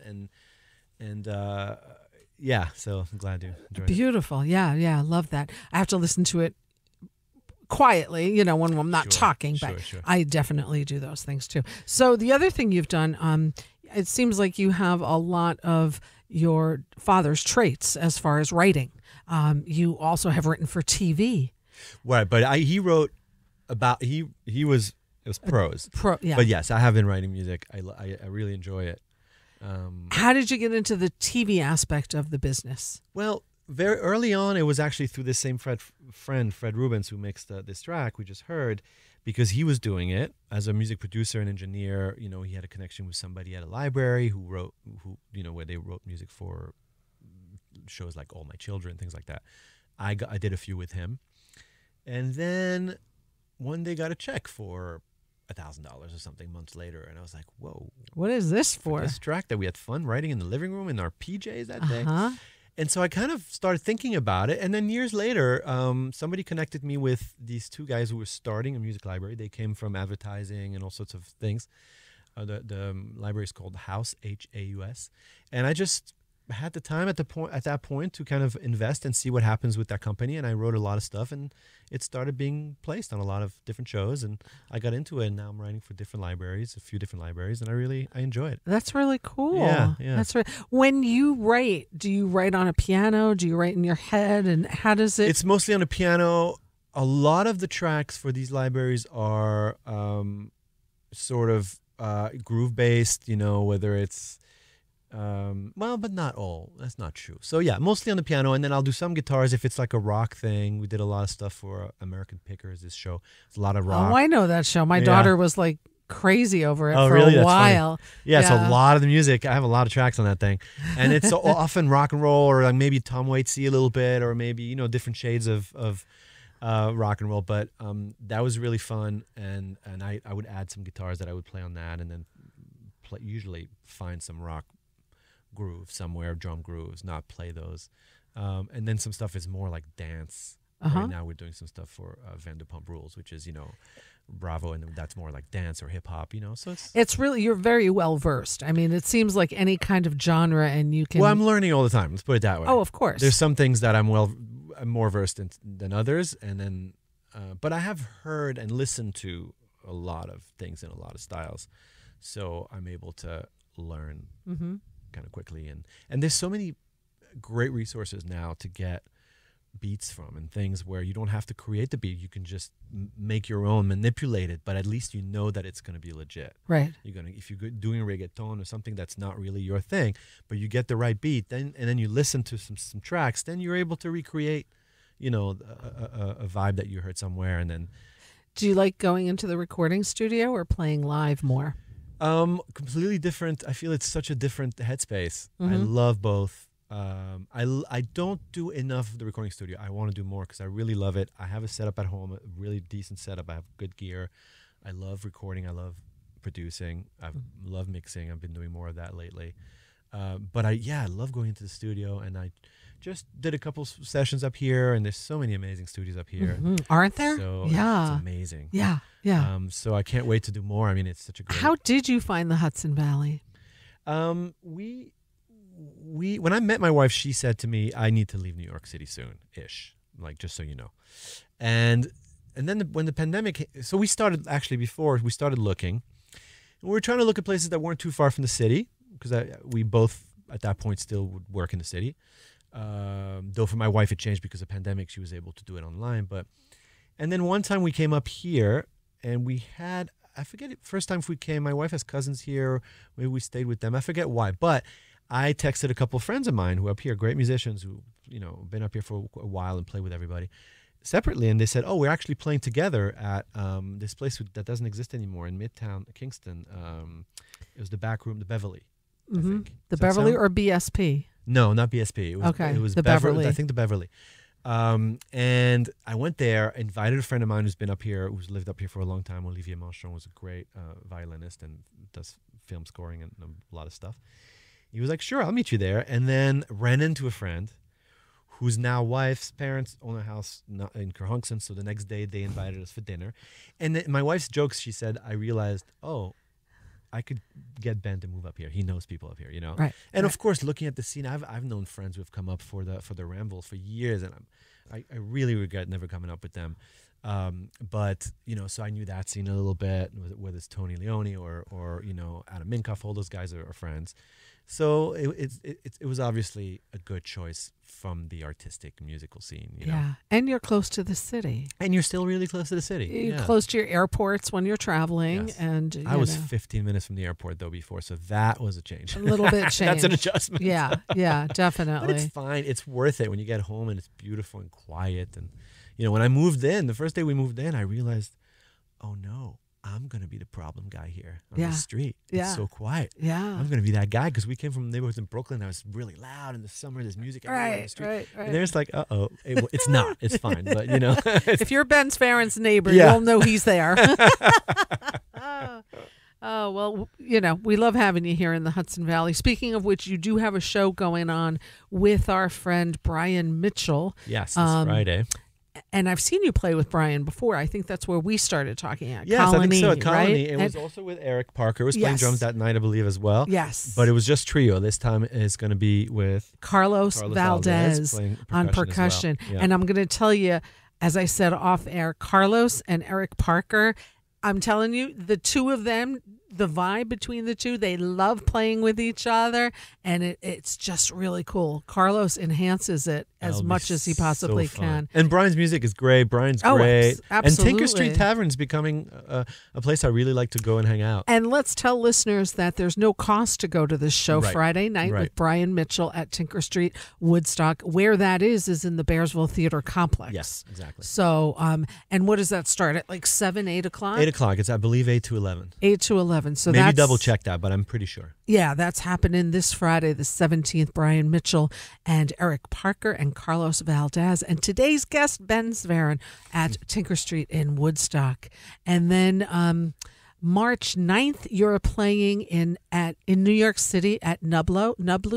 yeah, so I'm glad you enjoyed it. Beautiful. Yeah, love that. I have to listen to it quietly, when I'm not talking, but sure. I definitely do those things too. So the other thing you've done, it seems like you have a lot of your father's traits as far as writing. You also have written for TV. Right, but he wrote about, it was prose. Yeah. But yes, I have been writing music. I really enjoy it. How did you get into the TV aspect of the business? Well, very early on, it was actually through this same friend, Fred Rubens, who mixed this track we just heard, because he was doing it as a music producer and engineer. He had a connection with somebody at a library where they wrote music for shows like All My Children, things like that. I did a few with him, and then one day got a check for $1,000 or something months later, and I was like, "Whoa, what is this for?" This track that we had fun writing in the living room in our PJs that day. And so I kind of started thinking about it. And then years later, somebody connected me with these two guys who were starting a music library. They came from advertising and all sorts of things. The library is called House, Haus. And I just had the time at that point to kind of invest and see what happens with that company. And I wrote a lot of stuff, and it started being placed on a lot of different shows. And I got into it, and now I'm writing for a few different libraries, and I enjoy it. That's really cool. Yeah. That's right. When you write, do you write on a piano? Do you write in your head? And how does it? It's mostly on a piano. A lot of the tracks for these libraries are sort of groove based, whether it's but not all. That's not true. So yeah, mostly on the piano, and then I'll do some guitars if it's like a rock thing. We did a lot of stuff for American Pickers, this show. It's a lot of rock. Oh, I know that show. My daughter was like crazy over it for really? a while. That's funny. Yeah, it's a lot of the music. I have a lot of tracks on that thing. And it's often rock and roll, or like maybe Tom Waitsy a little bit, or maybe, different shades of rock and roll. But that was really fun, and I would add some guitars that I would play on that, and then usually find some rock groove somewhere, drum grooves, not play those. And then some stuff is more like dance. Right now we're doing some stuff for Vanderpump Rules, which is, Bravo, and that's more like dance or hip hop, so it's really, you're very well versed. I mean, it seems like any kind of genre, and you can. Well, I'm learning all the time. Let's put it that way. Oh, of course. There's some things that I'm more versed in than others, and then, but I have heard and listened to a lot of things in a lot of styles, so I'm able to learn kind of quickly, and there's so many great resources now to get beats from, and things where you don't have to create the beat. You can just make your own, manipulate it, but at least you know that it's going to be legit. Right. If you're doing reggaeton or something that's not really your thing, but you get the right beat, and then you listen to some tracks, then you're able to recreate, a vibe that you heard somewhere. And then, do you like going into the recording studio or playing live more? Completely different. I feel it's such a different headspace. I love both. I don't do enough of the recording studio. I want to do more because I really love it. I have a setup at home, a really decent setup. I have good gear. I love recording. I love producing. I love mixing. I've been doing more of that lately. But I love going into the studio, and I just did a couple sessions up here, and there's so many amazing studios up here. Aren't there? So yeah. It's amazing. Yeah. So I can't wait to do more. I mean, it's such a great. How did you find the Hudson Valley? When I met my wife, she said to me, "I need to leave New York City soon-ish, like, just so you know." And then when the pandemic hit, so we started looking. We were trying to look at places that weren't too far from the city, because we both at that point still would work in the city. Though for my wife it changed because of the pandemic. She was able to do it online. And then one time we came up here, and we had, I forget it, first time we came, my wife has cousins here. Maybe we stayed with them. I forget why, but I texted a couple of friends of mine who are up here, great musicians who, been up here for a while and play with everybody separately. And they said, oh, we're actually playing together at this place that doesn't exist anymore in Midtown Kingston. It was the back room, the Beverly, I think. The Beverly or BSP? No, not BSP. It was the Beverly. I think the Beverly. And I went there, invited a friend of mine who's been up here, who's lived up here for a long time. Olivier Manchon was a great violinist and does film scoring and a lot of stuff. He was like, sure, I'll meet you there. And then ran into a friend whose now wife's parents own a house in Kerhonkson. So the next day they invited us for dinner. And then my wife's jokes, she said, I realized, I could get Ben to move up here. He knows people up here, Right. And of course, looking at the scene, I've known friends who have come up for the Ramble for years, and I really regret never coming up with them. But so I knew that scene a little bit, whether it's Tony Leone or Adam Minkoff. All those guys are friends. So it was obviously a good choice from the artistic musical scene. Yeah, and you're close to the city. And you're still really close to the city. You're close to your airports when you're traveling. Yes. And I was 15 minutes from the airport though before, so that was a change. A little bit change. That's an adjustment. Yeah, definitely. But it's fine. It's worth it when you get home and it's beautiful and quiet. And when I moved in, the first day we moved in, I realized, oh no, I'm going to be the problem guy here on the street. It's so quiet. Yeah. I'm going to be that guy because we came from neighborhoods in Brooklyn that was really loud in the summer. There's music everywhere in the street. Right. And there's like, it's not. It's fine. But, if you're Ben Zwerin's neighbor, you'll know he's there. Oh, well, we love having you here in the Hudson Valley. Speaking of which, you do have a show going on with our friend Brian Mitchell. Yes, this Friday. And I've seen you play with Brian before. I think that's where we started talking at Colony. I think so, at Colony. Right? It was also with Eric Parker, who was playing drums that night, I believe, as well. Yes. But it was just trio. This time it's going to be with Carlos Valdez on percussion. Well. Yeah. And I'm going to tell you, as I said off air, Carlos and Eric Parker, I'm telling you, the two of them, the vibe between the two, they love playing with each other, and it's just really cool. Carlos enhances it as much as he possibly can. And Brian's music is great. Brian's great. Absolutely. And Tinker Street Tavern is becoming a place I really like to go and hang out. And let's tell listeners that there's no cost to go to this show Friday night with Brian Mitchell at Tinker Street, Woodstock. Where that is in the Bearsville Theater Complex. Yes, exactly. So, and what does that start at, like 7, 8 o'clock? 8 o'clock. It's, I believe, 8 to 11. 8 to 11. So maybe that's, double check that, but I'm pretty sure. Yeah, that's happening this Friday, the 17th. Brian Mitchell and Eric Parker and Carlos Valdez. And today's guest, Ben Zwerin at Tinker Street in Woodstock. And then March 9th, you're playing in New York City at Nublu.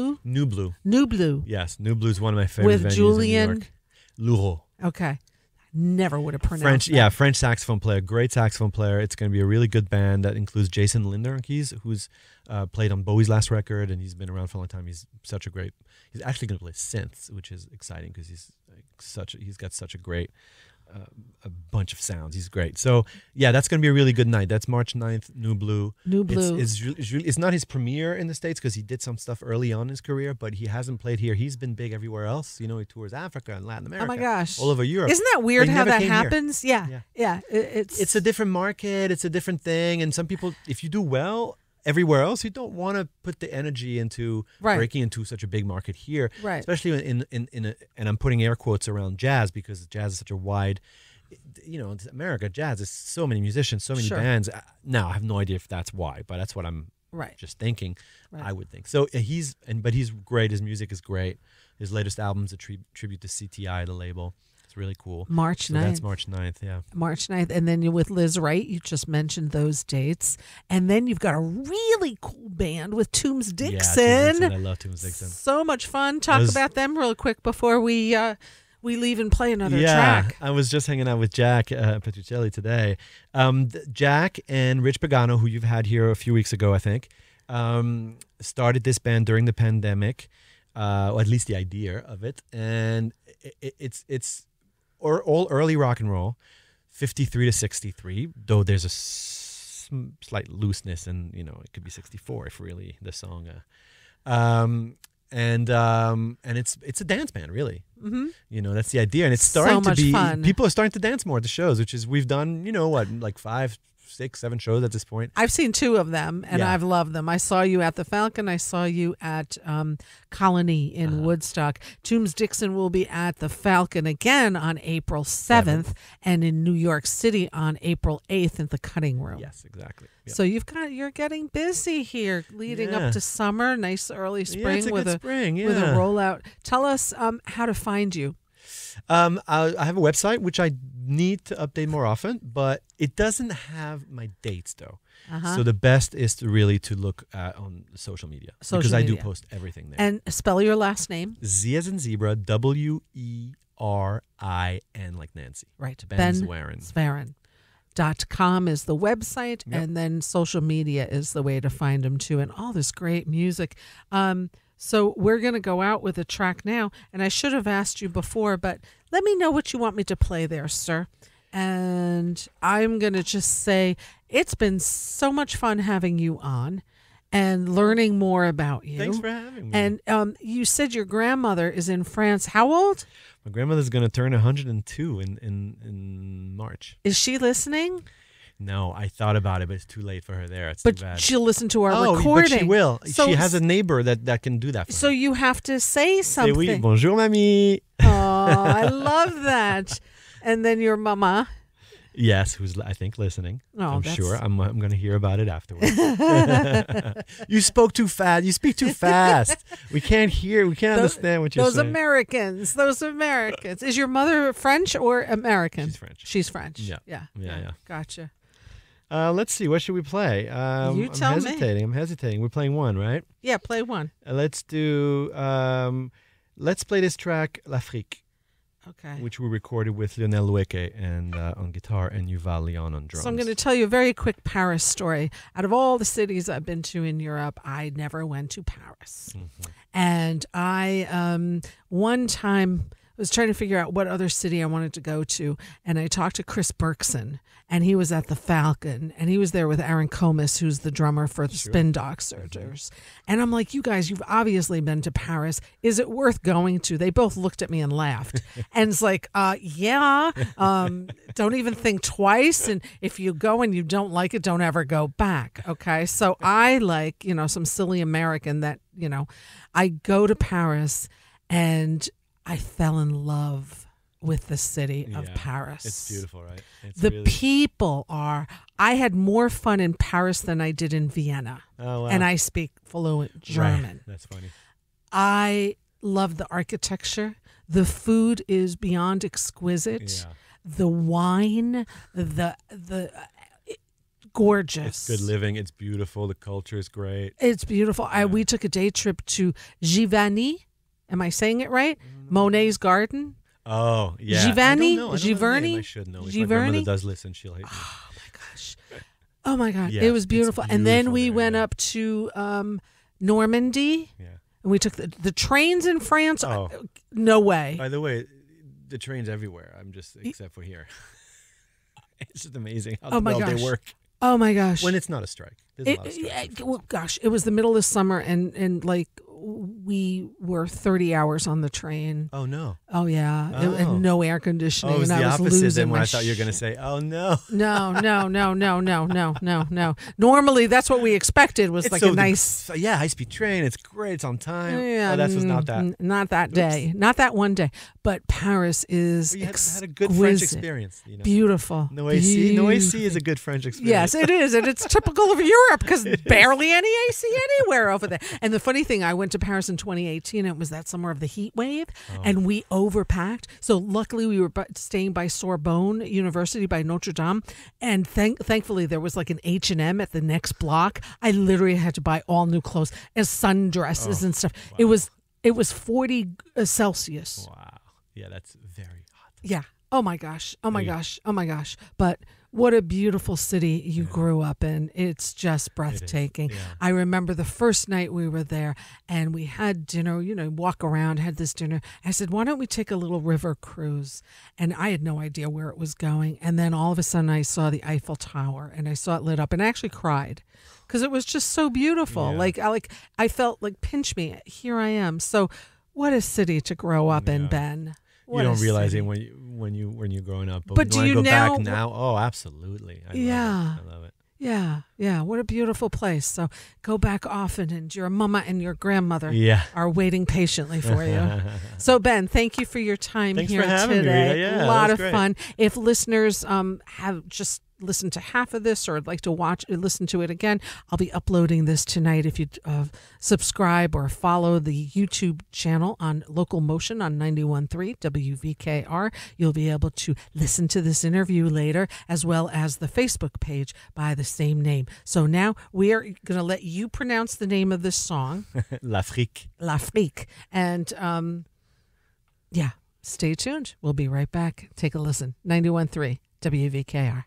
Yes, Nublu is one of my favorite venues with Julian in New York. Louro. Okay. Never would have pronounced that. Yeah, French saxophone player, great saxophone player. It's going to be a really good band that includes Jason Linder on keys, who's played on Bowie's last record, and he's been around for a long time. He's such a great. He's actually going to play synths, which is exciting because he's got such a great a bunch of sounds. He's great. So yeah, that's going to be a really good night. That's March 9th, Nublu. It's not his premiere in the States because he did some stuff early on in his career, but he hasn't played here. He's been big everywhere else. He tours Africa and Latin America. Oh my gosh. All over Europe. Isn't that weird how that happens? Here. Yeah. It's a different market. It's a different thing. And some people, if you do well everywhere else, you don't want to put the energy into breaking into such a big market here, especially in and I'm putting air quotes around jazz because jazz is such a wide, in America, jazz is so many musicians, so many bands. Now I have no idea if that's why, but that's what I'm just thinking. I would think so. But he's great. His music is great. His latest album's a tribute to CTI, the label. It's really cool. March 9th. That's March 9th, yeah. March 9th. And then you're with Liz Wright. You just mentioned those dates. And then you've got a really cool band with Toombs Dixon. Yeah, Toombs Dixon. I love Toombs Dixon. So much fun. Talk about them real quick before we leave and play another track. I was just hanging out with Jack Petruccelli today. Jack and Rich Pagano, who you've had here a few weeks ago, I think, started this band during the pandemic, or at least the idea of it. And it's all early rock and roll, 53 to 63, though there's a slight looseness, and it could be 64 if really the song. And it's a dance band, really. Mm-hmm. That's the idea, and it's starting to be fun. People are starting to dance more at the shows, which is we've done 5, 6, 7 shows at this point. I've seen 2 of them, and Yeah. I've loved them. I saw you at the Falcon. I saw you at Colony in Woodstock. Toombs Dixon will be at the Falcon again on April 7th, and in New York City on April 8th at the Cutting Room. Yes, exactly. Yep. So you're getting busy here, leading Yeah. up to summer. Nice early spring yeah, it's a with good a spring. Yeah. with a rollout. Tell us how to find you. I have a website which I need to update more often, but it doesn't have my dates though. So the best is to look at on social media because I do post everything there. And spell your last name. Z as in zebra, Werin like Nancy. Right. Ben Zwerin. Zwerin.com is the website, and then social media is the way to find him too, and all this great music. So we're going to go out with a track now, and I should have asked you before, but let me know what you want me to play there, sir. And I'm going to just say it's been so much fun having you on and learning more about you. Thanks for having me. And you said your grandmother is in France. How old? My grandmother's going to turn 102 in March. Is she listening? No, I thought about it, but it's too late for her there. It's too But bad. she'll listen to our But recording. she will. So, she has a neighbor that can do that for So her. you have to say Say oui, something. bonjour, mamie. Oh, I love that. And then your mama. Yes, who's I think listening. Oh, I'm that's- sure. I'm going to hear about it afterwards. You spoke too fast. You speak too fast. We can't hear. We can't understand what you're Those saying. Americans. Those Americans. Is your mother French or American? She's French. She's French. Yeah. Yeah. Gotcha. Let's see. What should we play? You tell me. I'm hesitating. We're playing one, right? Yeah, play one. Let's do. Let's play this track, L'Afrique, Okay. which we recorded with Lionel Lueke and on guitar and Yuval Leon on drums. So I'm going to tell you a very quick Paris story. Out of all the cities I've been to in Europe, I never went to Paris. And I, one time, was trying to figure out what other city I wanted to go to. And I talked to Chris Berkson, and he was at the Falcon, and he was there with Aaron Comas, who's the drummer for the Spin Doctors. And I'm like, you guys, you've obviously been to Paris. Is it worth going to? They both looked at me and laughed. And it's like, yeah, don't even think twice. And if you go and you don't like it, don't ever go back. Okay. So I like, some silly American that, I go to Paris and I fell in love with the city of Paris. It's beautiful, right? It's The really, people I had more fun in Paris than I did in Vienna. Oh, wow. And I speak fluent German. Right. That's funny. I love the architecture. The food is beyond exquisite. Yeah. The wine, the gorgeous. It's good living. It's beautiful. The culture is great. It's beautiful. We took a day trip to Giverny. Am I saying it right? Monet's Garden. Oh, yeah. Giverny? I don't know the name. Giverny? I should know. If my Giverny? grandmother does listen, she'll hate me. Oh my God. Yeah, It was it's beautiful. And then beautiful we there, went yeah. up to Normandy. Yeah. And we took the trains in France. Oh. No way. By the way, the train's everywhere. I'm just, except for here. It's just amazing how Oh my well they gosh. work. Oh my gosh. When it's not a strike. There's a lot of strikes in France. Well, gosh, it was the middle of summer and like we were 30 hours on the train. Oh, no. Oh yeah. Oh. And no air conditioning. Oh, it was and the I was opposite losing than when my I thought you were going to shit. say, oh, no. No. Normally that's what we expected was It's like so a nice high-speed train. It's great. It's on time. Yeah, Oh, that was not that. Not that day. Not that one day. But Paris is Well, you had a good French exquisite. experience. Beautiful. No AC. No AC Beautiful. is a good French experience. Yes, it is. And it's typical of Europe because barely any AC anywhere over there. And the funny thing, I went to Paris in 2018. It was that summer of the heat wave, and we overpacked. So luckily we were staying by Sorbonne University by Notre Dame. And thankfully there was like an H&M at the next block. I literally had to buy all new clothes and sundresses and stuff. wow. It was 40 Celsius. Wow. Yeah, that's very hot. Yeah. Oh my gosh. Oh my gosh. Oh my gosh. But what a beautiful city you grew up in. It's just breathtaking. Yeah. I remember the first night we were there and we had dinner, walk around, had this dinner. I said, why don't we take a little river cruise? And I had no idea where it was going. And then all of a sudden I saw the Eiffel Tower and I saw it lit up and I actually cried because it was just so beautiful. Yeah. I felt like, pinch me, here I am. So what a city to grow up in, Ben. What don't a realize city. it when you're growing up. But do when you I go now- back now? Oh, absolutely. I Yeah. love it. Yeah. What a beautiful place. So go back often, and your mama and your grandmother Yeah. are waiting patiently for you. So Ben, thank you for your time Thanks here for having me, today. Rita. Yeah, a lot that of was great. fun. If listeners have just listened to half of this or would like to listen to it again, I'll be uploading this tonight. If you subscribe or follow the YouTube channel on LocalMotion on 91.3 WVKR, you'll be able to listen to this interview later, as well as the Facebook page by the same name. So now we are going to let you pronounce the name of this song, L'Afrique. L'Afrique. And stay tuned. We'll be right back. Take a listen. 91.3 WVKR.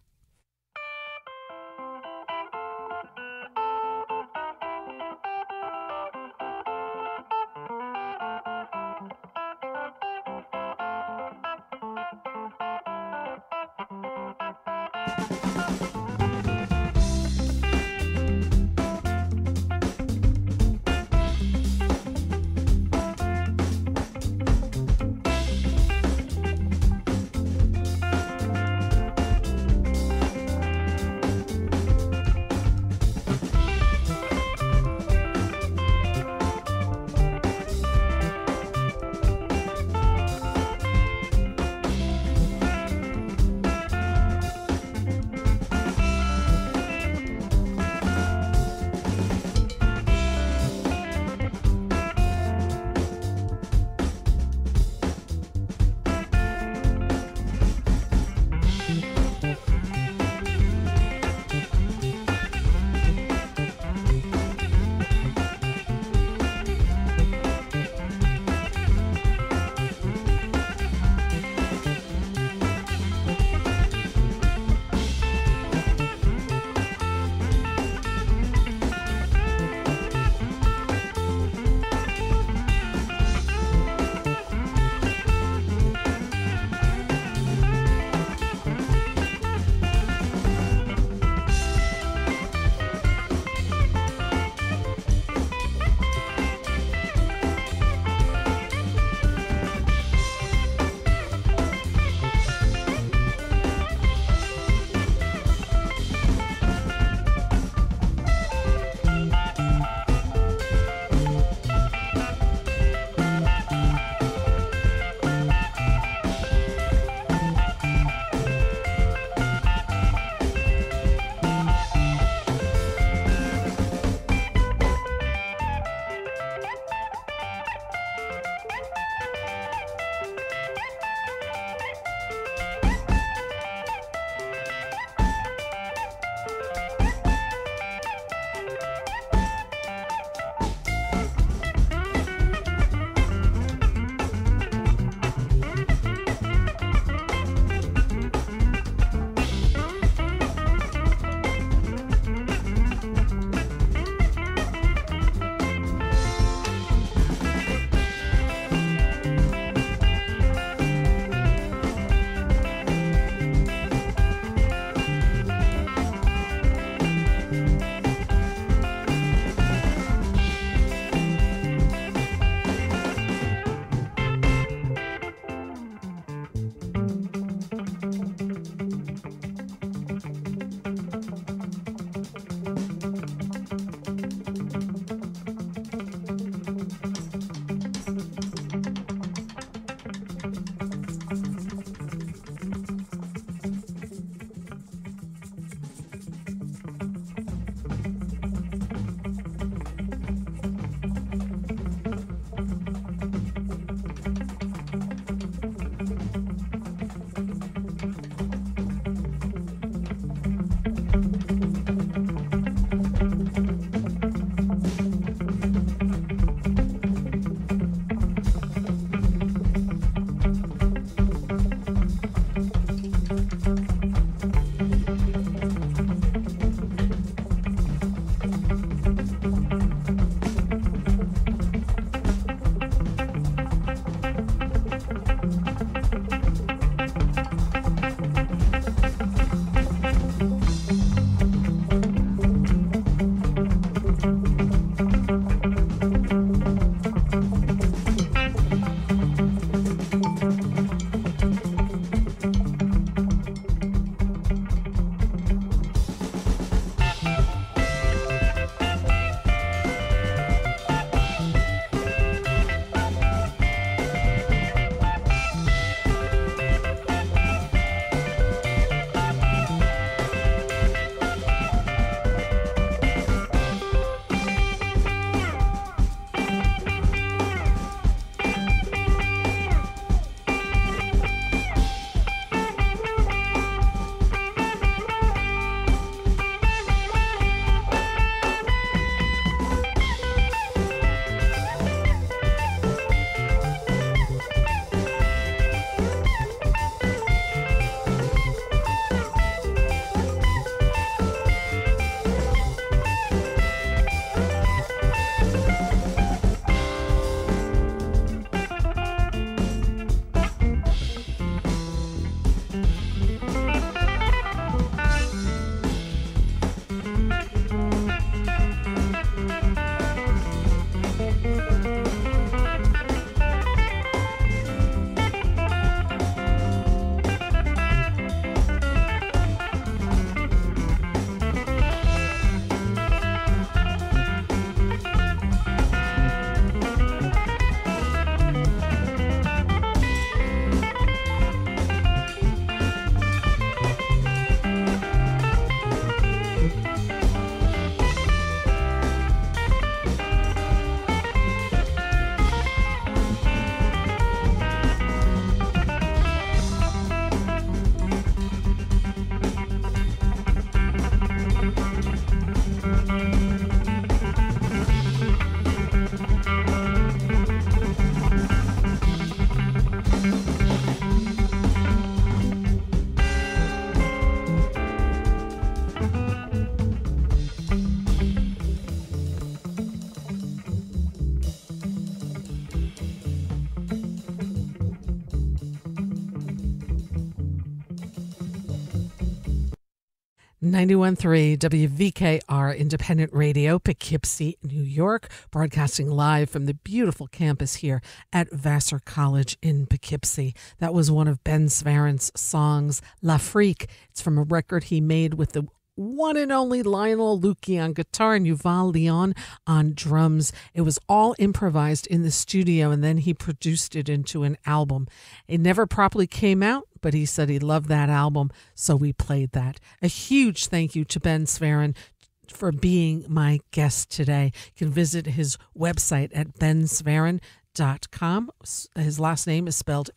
91.3 WVKR Independent Radio, Poughkeepsie, New York, broadcasting live from the beautiful campus here at Vassar College in Poughkeepsie. That was one of Ben Zwerin's songs, L'Afrique. It's from a record he made with the one and only Lionel Luque on guitar and Yuval Leon on drums. It was all improvised in the studio, and then he produced it into an album. It never properly came out, but he said he loved that album, so we played that. A huge thank you to Ben Zwerin for being my guest today. You can visit his website at benzwerin.com. His last name is spelled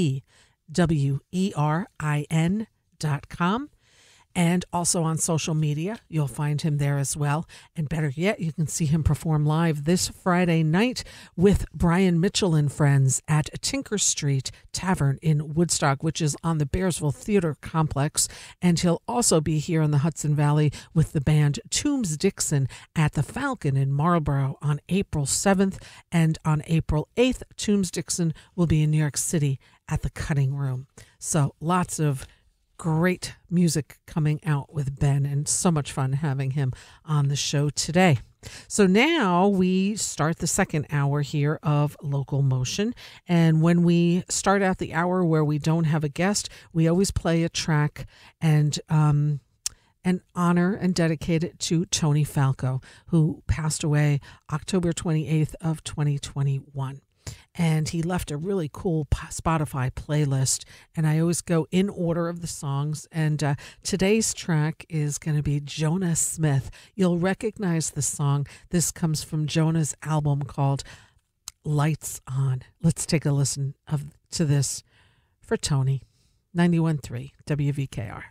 Zwerin.com. And also on social media, you'll find him there as well. And better yet, you can see him perform live this Friday night with Brian Mitchell and friends at Tinker Street Tavern in Woodstock, which is on the Bearsville Theater Complex. And he'll also be here in the Hudson Valley with the band Toombs Dixon at the Falcon in Marlborough on April 7th. And on April 8th, Toombs Dixon will be in New York City at the Cutting Room. So lots of great music coming out with Ben, and so much fun having him on the show today. So now we start the second hour here of Local Motion. And when we start out the hour where we don't have a guest, we always play a track and honor and dedicate it to Tony Falco, who passed away October 28th of 2021. And he left a really cool Spotify playlist, and I always go in order of the songs. And today's track is going to be Jonah Smith. You'll recognize the song. This comes from Jonah's album called Lights On. Let's take a listen to this for Tony. 91.3 WVKR.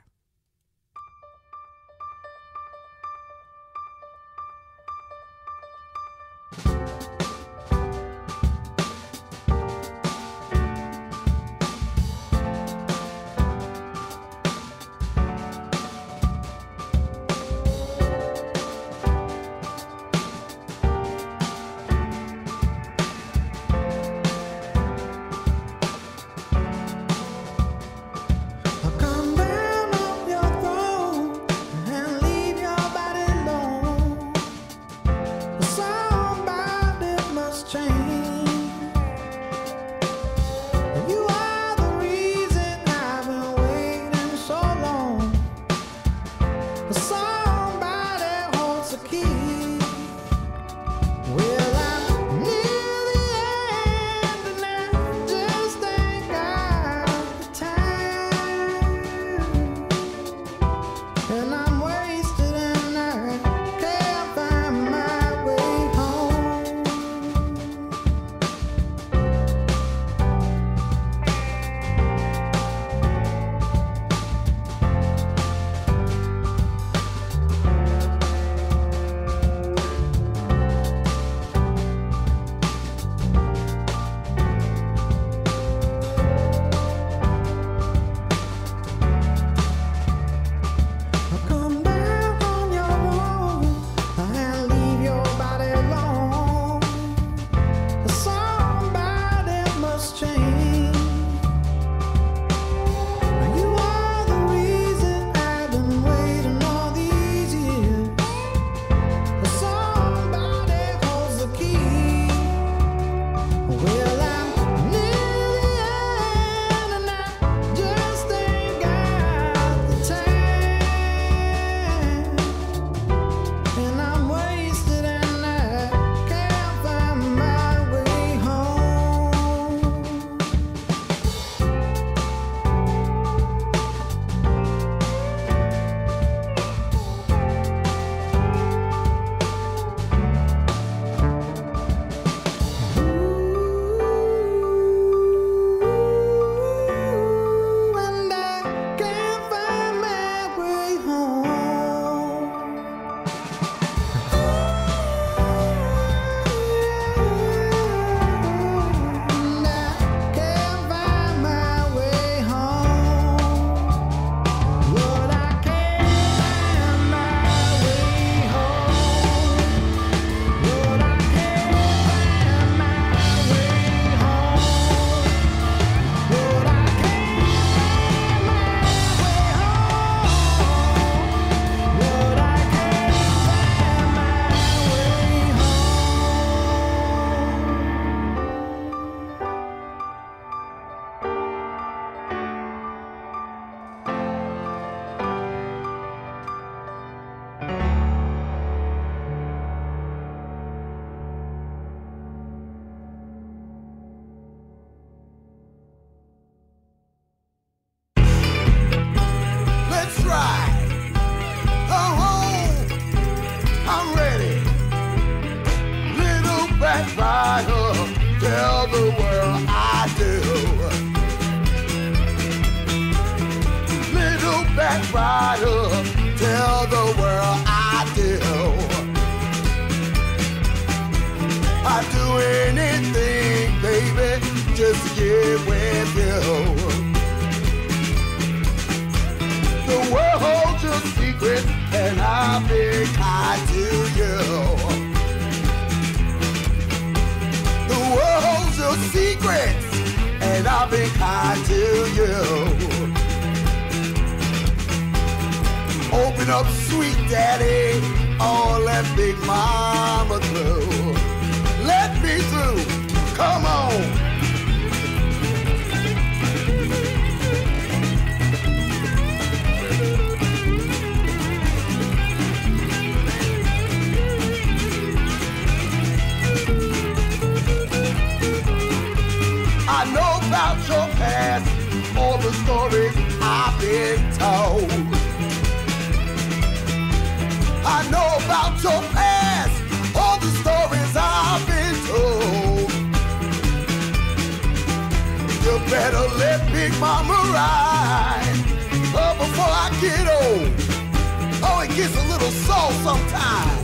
get with you. The world holds your secret, and I've been kind to you. The world holds your secrets, and I've been kind to you. Open up, sweet daddy, oh, let Big Mama through. Let me through, come on. I know about your past, all the stories I've been told. I know about your past, all the stories I've been told. You better let Big Mama ride, before I get old. Oh, it gets a little soft sometimes.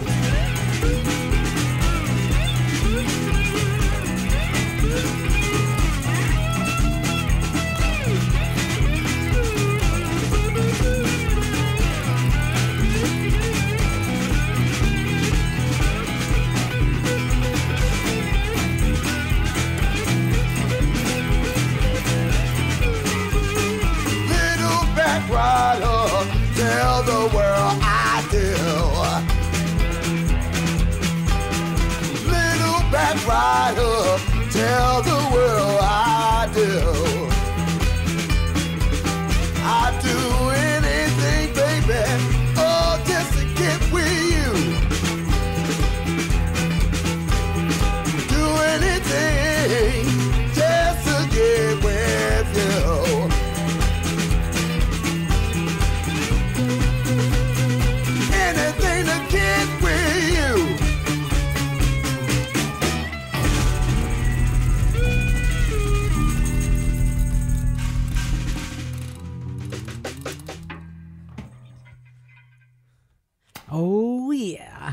Rider, tell the world I do. Little back rider, tell the world I do. I'd do anything, baby, oh, just to get with you. Do anything just to get with you. Oh, yeah.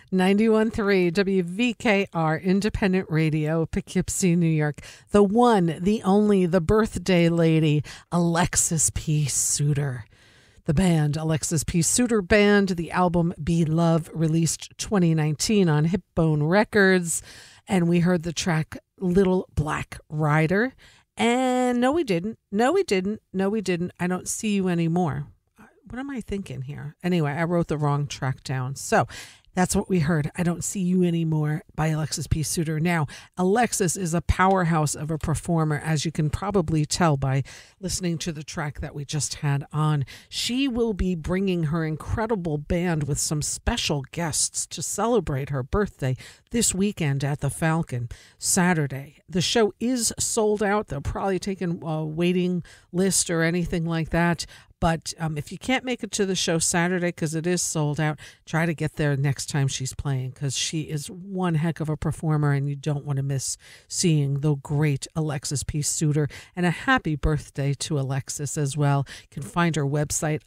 91.3 WVKR Independent Radio, Poughkeepsie, New York. The one, the only, the birthday lady, Alexis P. Suter. The band, Alexis P. Suter Band, the album Be Love, released 2019 on Hipbone Records. And we heard the track Little Black Rider. And no, we didn't. No, we didn't. No, we didn't. I Don't See You Anymore. What am I thinking here? Anyway, I wrote the wrong track down. So that's what we heard. I Don't See You Anymore by Alexis P. Suter. Now, Alexis is a powerhouse of a performer, as you can probably tell by listening to the track that we just had on. She will be bringing her incredible band with some special guests to celebrate her birthday this weekend at the Falcon, Saturday. The show is sold out. They'll probably take a waiting list or anything like that. But if you can't make it to the show Saturday because it is sold out, try to get there next time she's playing, because she is one heck of a performer and you don't want to miss seeing the great Alexis P. Suter. And a happy birthday to Alexis as well. You can find her website,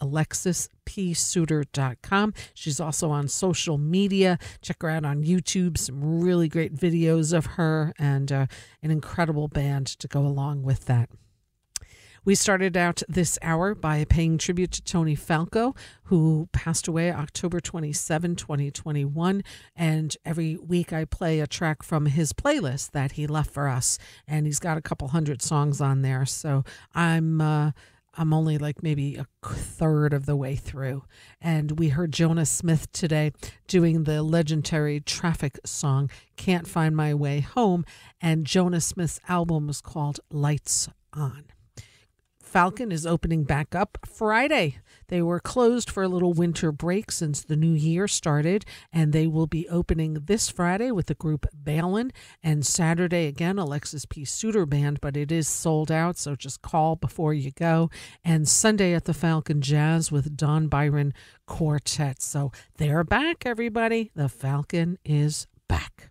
AlexisPSuter.com. She's also on social media. Check her out on YouTube. Some really great videos of her and an incredible band to go along with that. We started out this hour by paying tribute to Tony Falco, who passed away October 27, 2021. And every week I play a track from his playlist that he left for us. And he's got a couple hundred songs on there. So I'm only like maybe a third of the way through. And we heard Jonah Smith today doing the legendary Traffic song, Can't Find My Way Home. And Jonah Smith's album was called Lights On. Falcon is opening back up Friday. They were closed for a little winter break since the new year started, and they will be opening this Friday with the group Balin, and Saturday again, Alexis P. Suter Band, but it is sold out, so just call before you go. And Sunday at the Falcon Jazz with Don Byron Quartet. So they're back, everybody. The Falcon is back.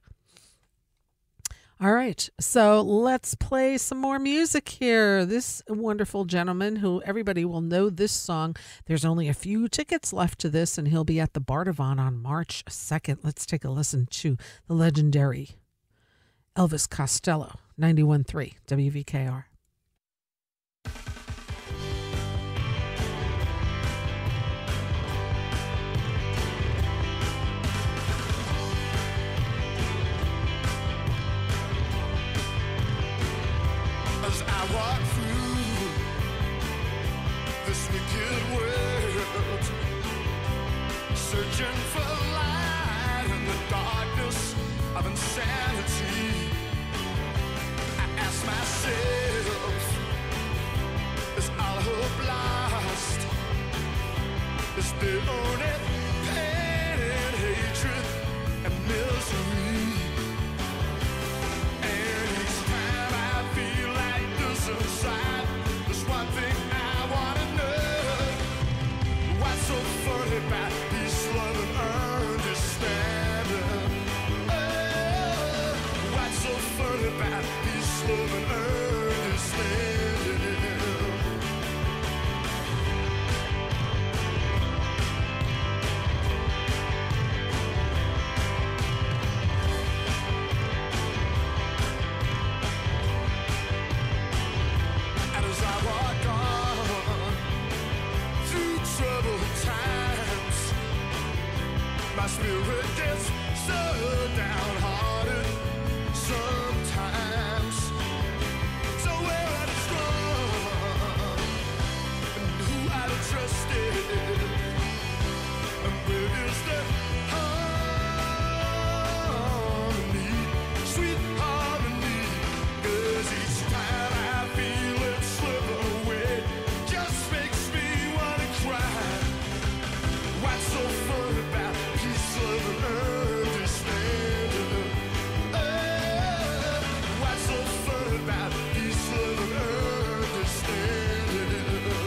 All right, so let's play some more music here. This wonderful gentleman, who everybody will know this song. There's only a few tickets left to this, and he'll be at the Bardavon on March 2nd. Let's take a listen to the legendary Elvis Costello, 91.3 WVKR. searching for light in the darkness of insanity. I ask myself, is all hope lost? Is there only pain and hatred and misery? And each time I feel like this inside, there's one thing I wanna know. What's so funny about peace, love, and understanding? Oh, what's so funny about peace, love, and understanding? And as I walk on through troubled times, my spirit gets so downhearted sometimes. So where I'd strong and who I'd trusted, and where is the harmony, sweet harmony? 'Cause each time I feel it slip away, just makes me wanna cry. What's so fun about peace, love, and understanding? Oh, what's so fun about peace, love, and understanding?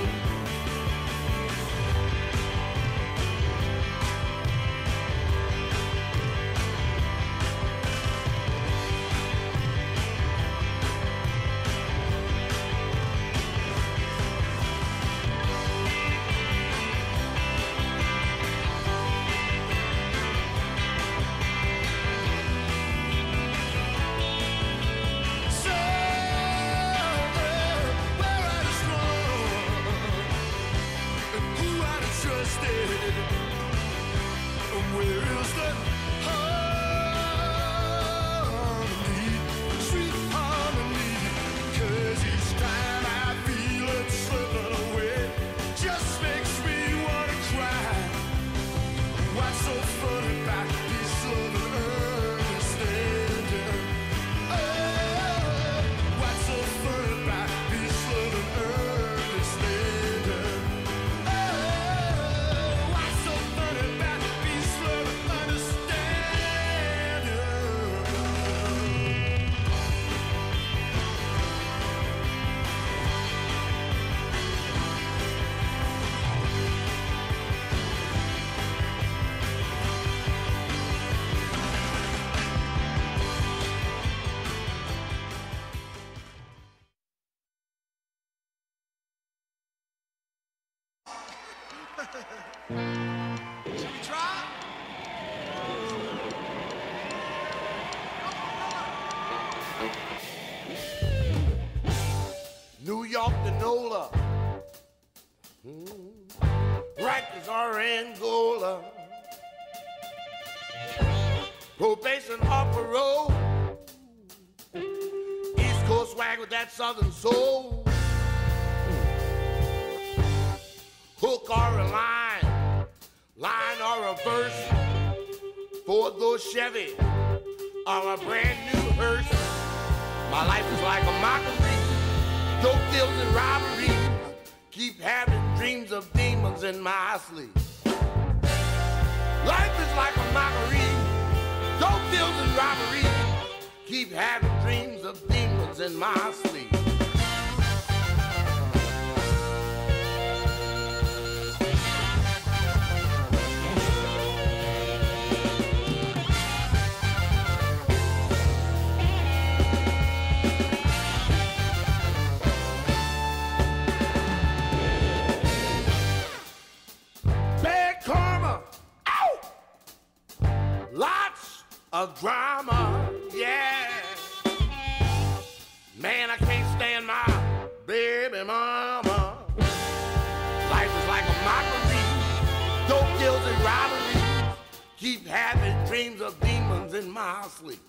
So, where I'd strong and who I'd trusted, and where is the harmony, sweet harmony? 'Cause each time I feel it slipping away, just makes me wanna cry. What's so fun about peace, love, and understanding? Oh, what's so fun about peace, love, and understanding? Oh, what's so fun about peace, love, and understanding? Shall we try? New York to NOLA, Rikers are Angola, probation off parole, East Coast swag with that southern soul, hook or a line or a verse, Ford or Chevy or a brand new hearse. My life is like a mockery, dope deals and robberies, keep having dreams of demons in my sleep. Life is like a mockery, dope deals and robberies, keep having dreams of demons in my sleep. Bad karma, ow! Lots of drama, yeah. Man, I can't stand my baby mama. Life is like a mockery, dope deals and robberies, keep having dreams of demons in my sleep.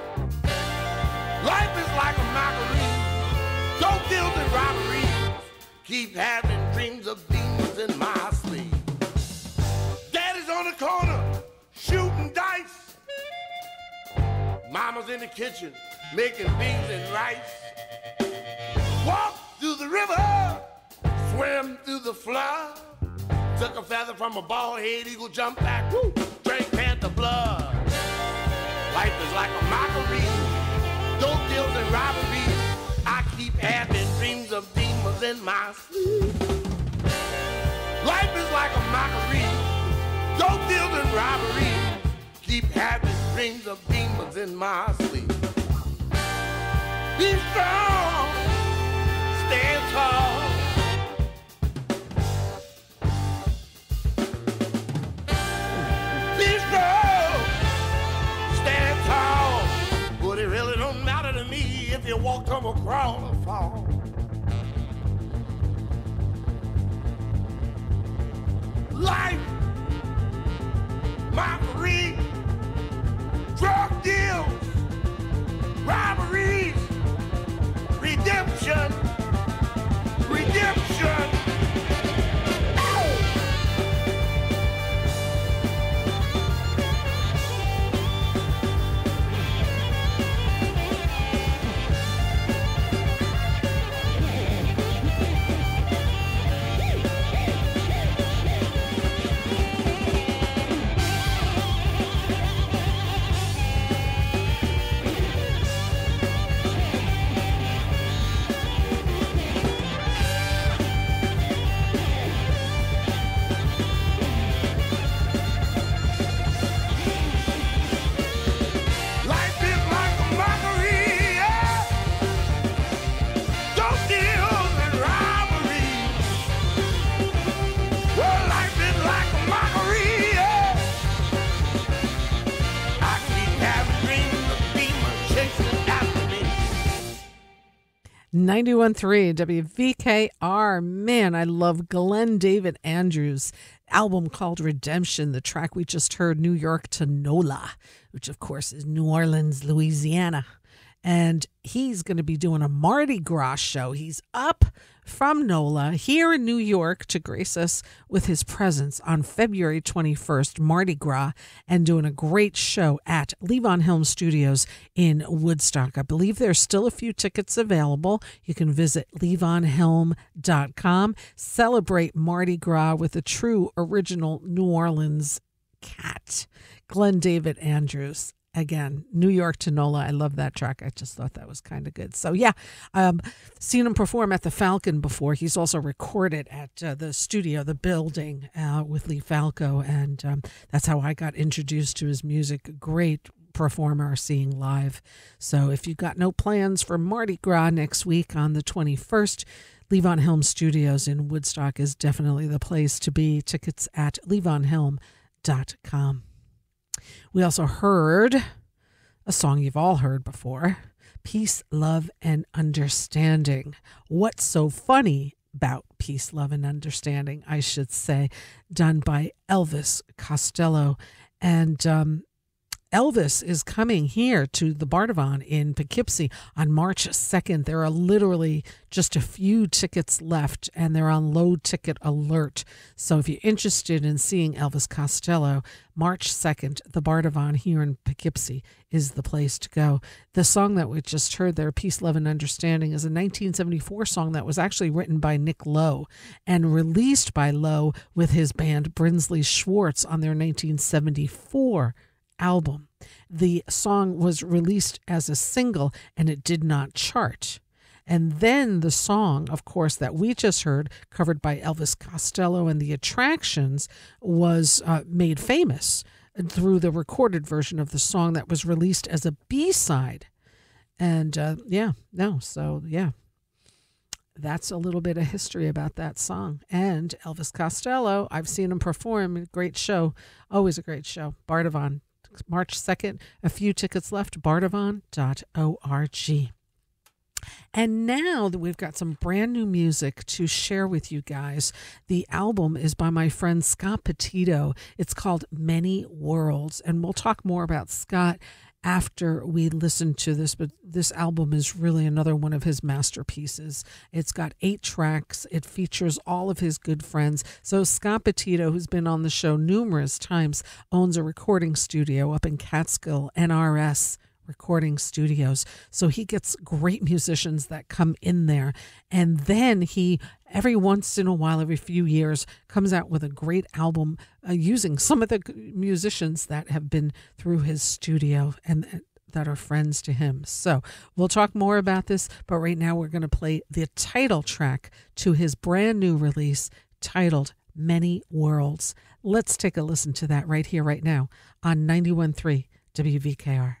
Life is like a mockery, dope deals and robberies, keep having dreams of demons in my sleep. Daddy's on the corner shooting dice. Mama's in the kitchen making beans and rice. Walk through the river, swim through the flood. Took a feather from a bald head eagle, jumped back, woo, drank panther blood. Life is like a mockery, dope deals and robberies. I keep having dreams of demons in my sleep. Life is like a mockery, dope deals and robberies. Keep having dreams of demons in my sleep. Be strong, stand tall. Be strong, stand tall. But it really don't matter to me if you walk, come, or crawl, or fall. Life, mockery, drug deals, robberies, redemption, redemption. .3 WVKR. Man, I love Glenn David Andrews' album called Redemption. The track we just heard, New York to NOLA, which of course is New Orleans, Louisiana. And he's going to be doing a Mardi Gras show. He's up from NOLA here in New York to grace us with his presence on February 21st, Mardi Gras, and doing a great show at Levon Helm Studios in Woodstock. I believe there's still a few tickets available. You can visit levonhelm.com. Celebrate Mardi Gras with a true original New Orleans cat, Glenn David Andrews. Again, New York to NOLA. I love that track. I just thought that was kind of good. So, yeah, seen him perform at the Falcon before. He's also recorded at the studio, the building with Lee Falco. And that's how I got introduced to his music. Great performer seeing live. So if you've got no plans for Mardi Gras next week on the 21st, Levon Helm Studios in Woodstock is definitely the place to be. Tickets at levonhelm.com. We also heard a song you've all heard before, Peace, Love, and Understanding. What's so funny about Peace, Love, and Understanding, I should say, done by Elvis Costello. And Elvis is coming here to the Bardavon in Poughkeepsie on March 2nd. There are literally just a few tickets left, and they're on low ticket alert. So if you're interested in seeing Elvis Costello, March 2nd, the Bardavon here in Poughkeepsie is the place to go. The song that we just heard there, Peace, Love, and Understanding, is a 1974 song that was actually written by Nick Lowe and released by Lowe with his band Brinsley Schwartz on their 1974 album. The song was released as a single and it did not chart. And then the song, of course, that we just heard, covered by Elvis Costello and the Attractions, was made famous through the recorded version of the song that was released as a B-side. And that's a little bit of history about that song. And Elvis Costello, I've seen him perform. Great show. Always a great show. Bardavon, March 2nd. A few tickets left. Bardavon.org. And now that we've got some brand new music to share with you guys, the album is by my friend Scott Petito. It's called Many Worlds. And we'll talk more about Scott after we listen to this, but this album is really another one of his masterpieces. It's got 8 tracks. It features all of his good friends. So Scott Petito, who's been on the show numerous times, owns a recording studio up in Catskill, NRS Recording Studios. So he gets great musicians that come in there. And then he, every once in a while, every few years, comes out with a great album using some of the musicians that have been through his studio and that are friends to him. So we'll talk more about this, but right now we're going to play the title track to his brand new release titled Many Worlds. Let's take a listen to that right here, right now on 91.3 WVKR.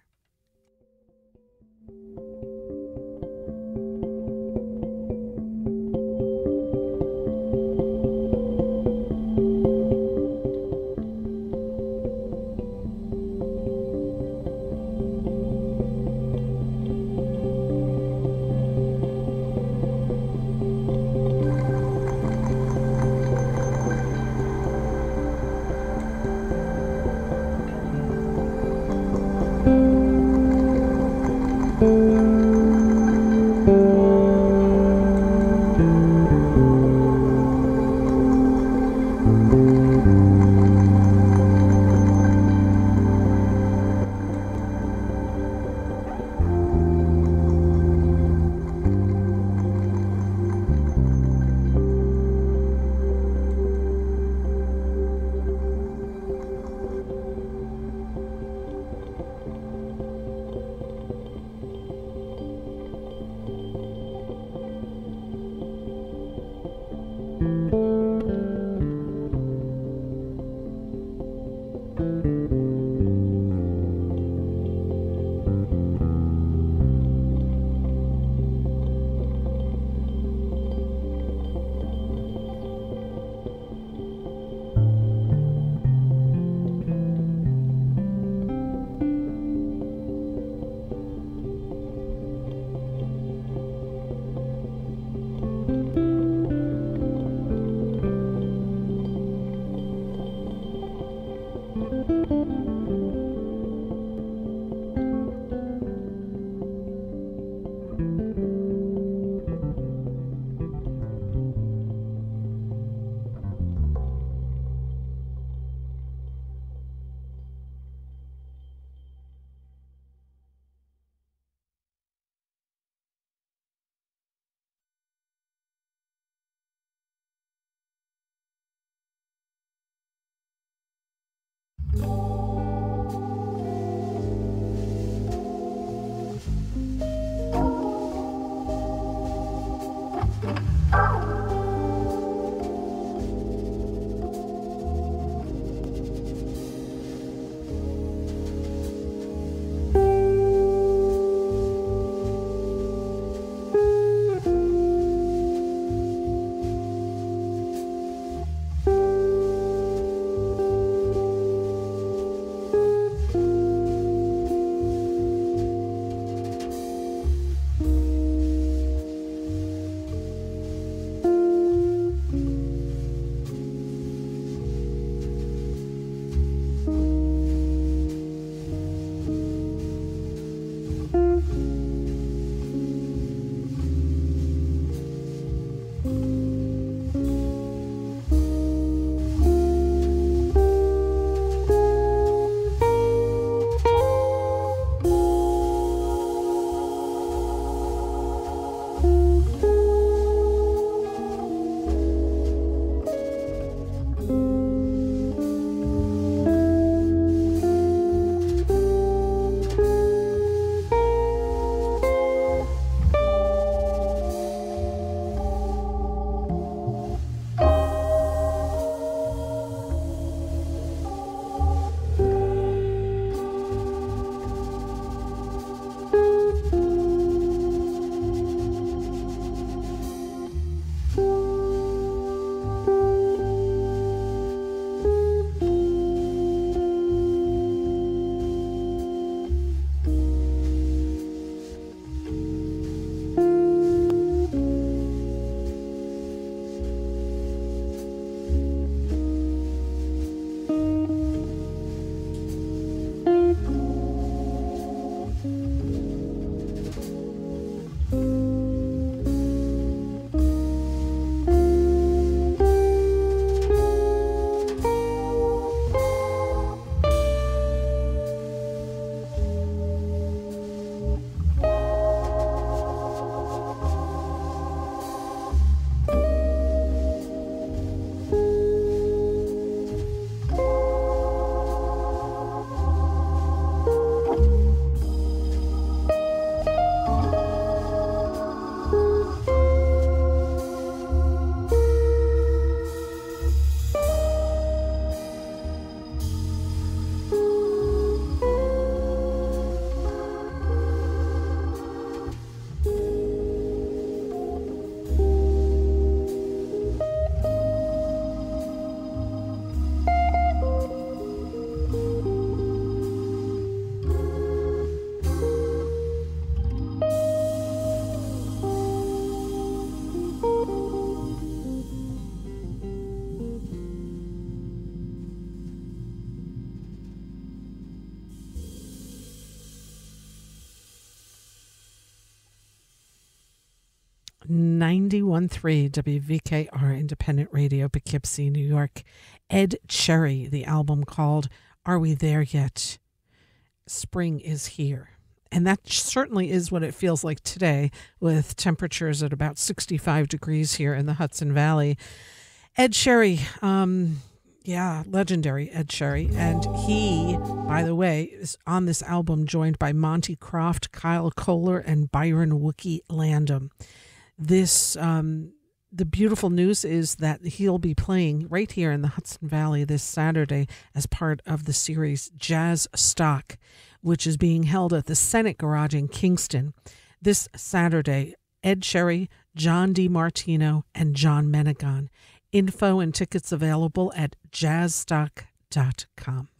91.3 WVKR Independent Radio, Poughkeepsie, New York. Ed Cherry, the album called Are We There Yet? Spring is Here. And that certainly is what it feels like today, with temperatures at about 65 degrees here in the Hudson Valley. Ed Cherry, legendary Ed Cherry. And he, by the way, is on this album joined by Monty Croft, Kyle Kohler, and Byron Wookie Landon. This, the beautiful news is that he'll be playing right here in the Hudson Valley this Saturday as part of the series Jazz Stock, which is being held at the Senate Garage in Kingston. This Saturday, Ed Cherry, John DiMartino, and John Menegon. Info and tickets available at jazzstock.com.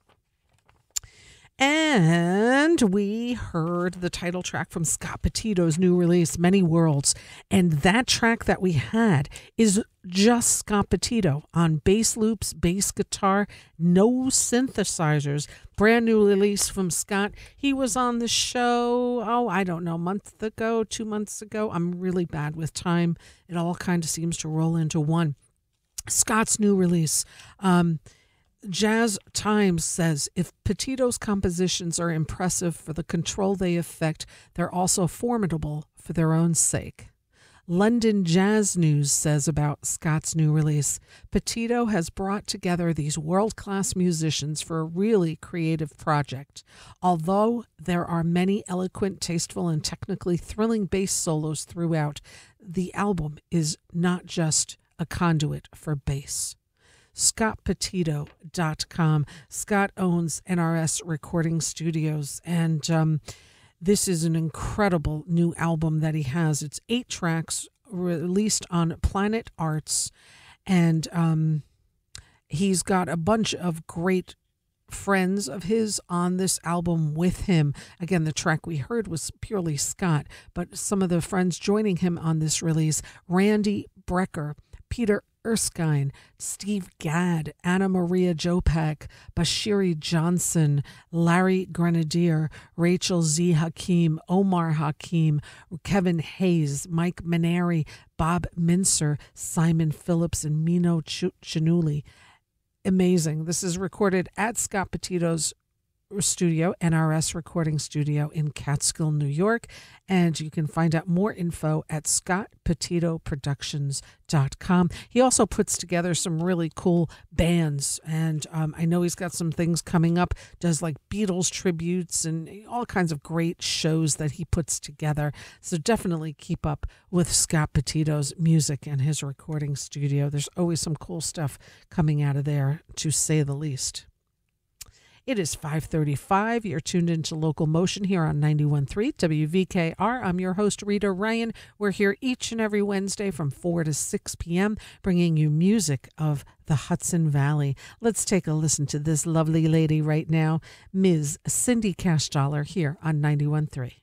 And we heard the title track from Scott Petito's new release, Many Worlds. And that track that we had is just Scott Petito on bass loops, bass guitar, no synthesizers. Brand new release from Scott. He was on the show, I don't know, a month ago, 2 months ago. I'm really bad with time. It all kind of seems to roll into one. Scott's new release. Jazz Times says, if Petito's compositions are impressive for the control they effect, they're also formidable for their own sake. London Jazz News says about Scott's new release, Petito has brought together these world-class musicians for a really creative project. Although there are many eloquent, tasteful, and technically thrilling bass solos throughout, the album is not just a conduit for bass. ScottPetito.com. Scott owns NRS Recording Studios, and this is an incredible new album that he has. It's 8 tracks released on Planet Arts, and he's got a bunch of great friends of his on this album with him. Again, the track we heard was purely Scott, but some of the friends joining him on this release, Randy Brecker, Peter Erskine, Steve Gadd, Anna Maria Jopak, Bashiri Johnson, Larry Grenadier, Rachel Z. Hakim, Omar Hakim, Kevin Hayes, Mike Maneri, Bob Mincer, Simon Phillips, and Mino Chinuli. Amazing. This is recorded at Scott Petito's studio, NRS Recording Studio in Catskill, New York. And you can find out more info at scottpetitoproductions.com. He also puts together some really cool bands. And I know he's got some things coming up, does like Beatles tributes and all kinds of great shows that he puts together. So definitely keep up with Scott Petito's music and his recording studio. There's always some cool stuff coming out of there, to say the least. It is 5:35. You're tuned into Local Motion here on 91.3 WVKR. I'm your host, Rita Ryan. We're here each and every Wednesday from 4 to 6 p.m., bringing you music of the Hudson Valley. Let's take a listen to this lovely lady right now, Ms. Cindy Cashdollar, here on 91.3.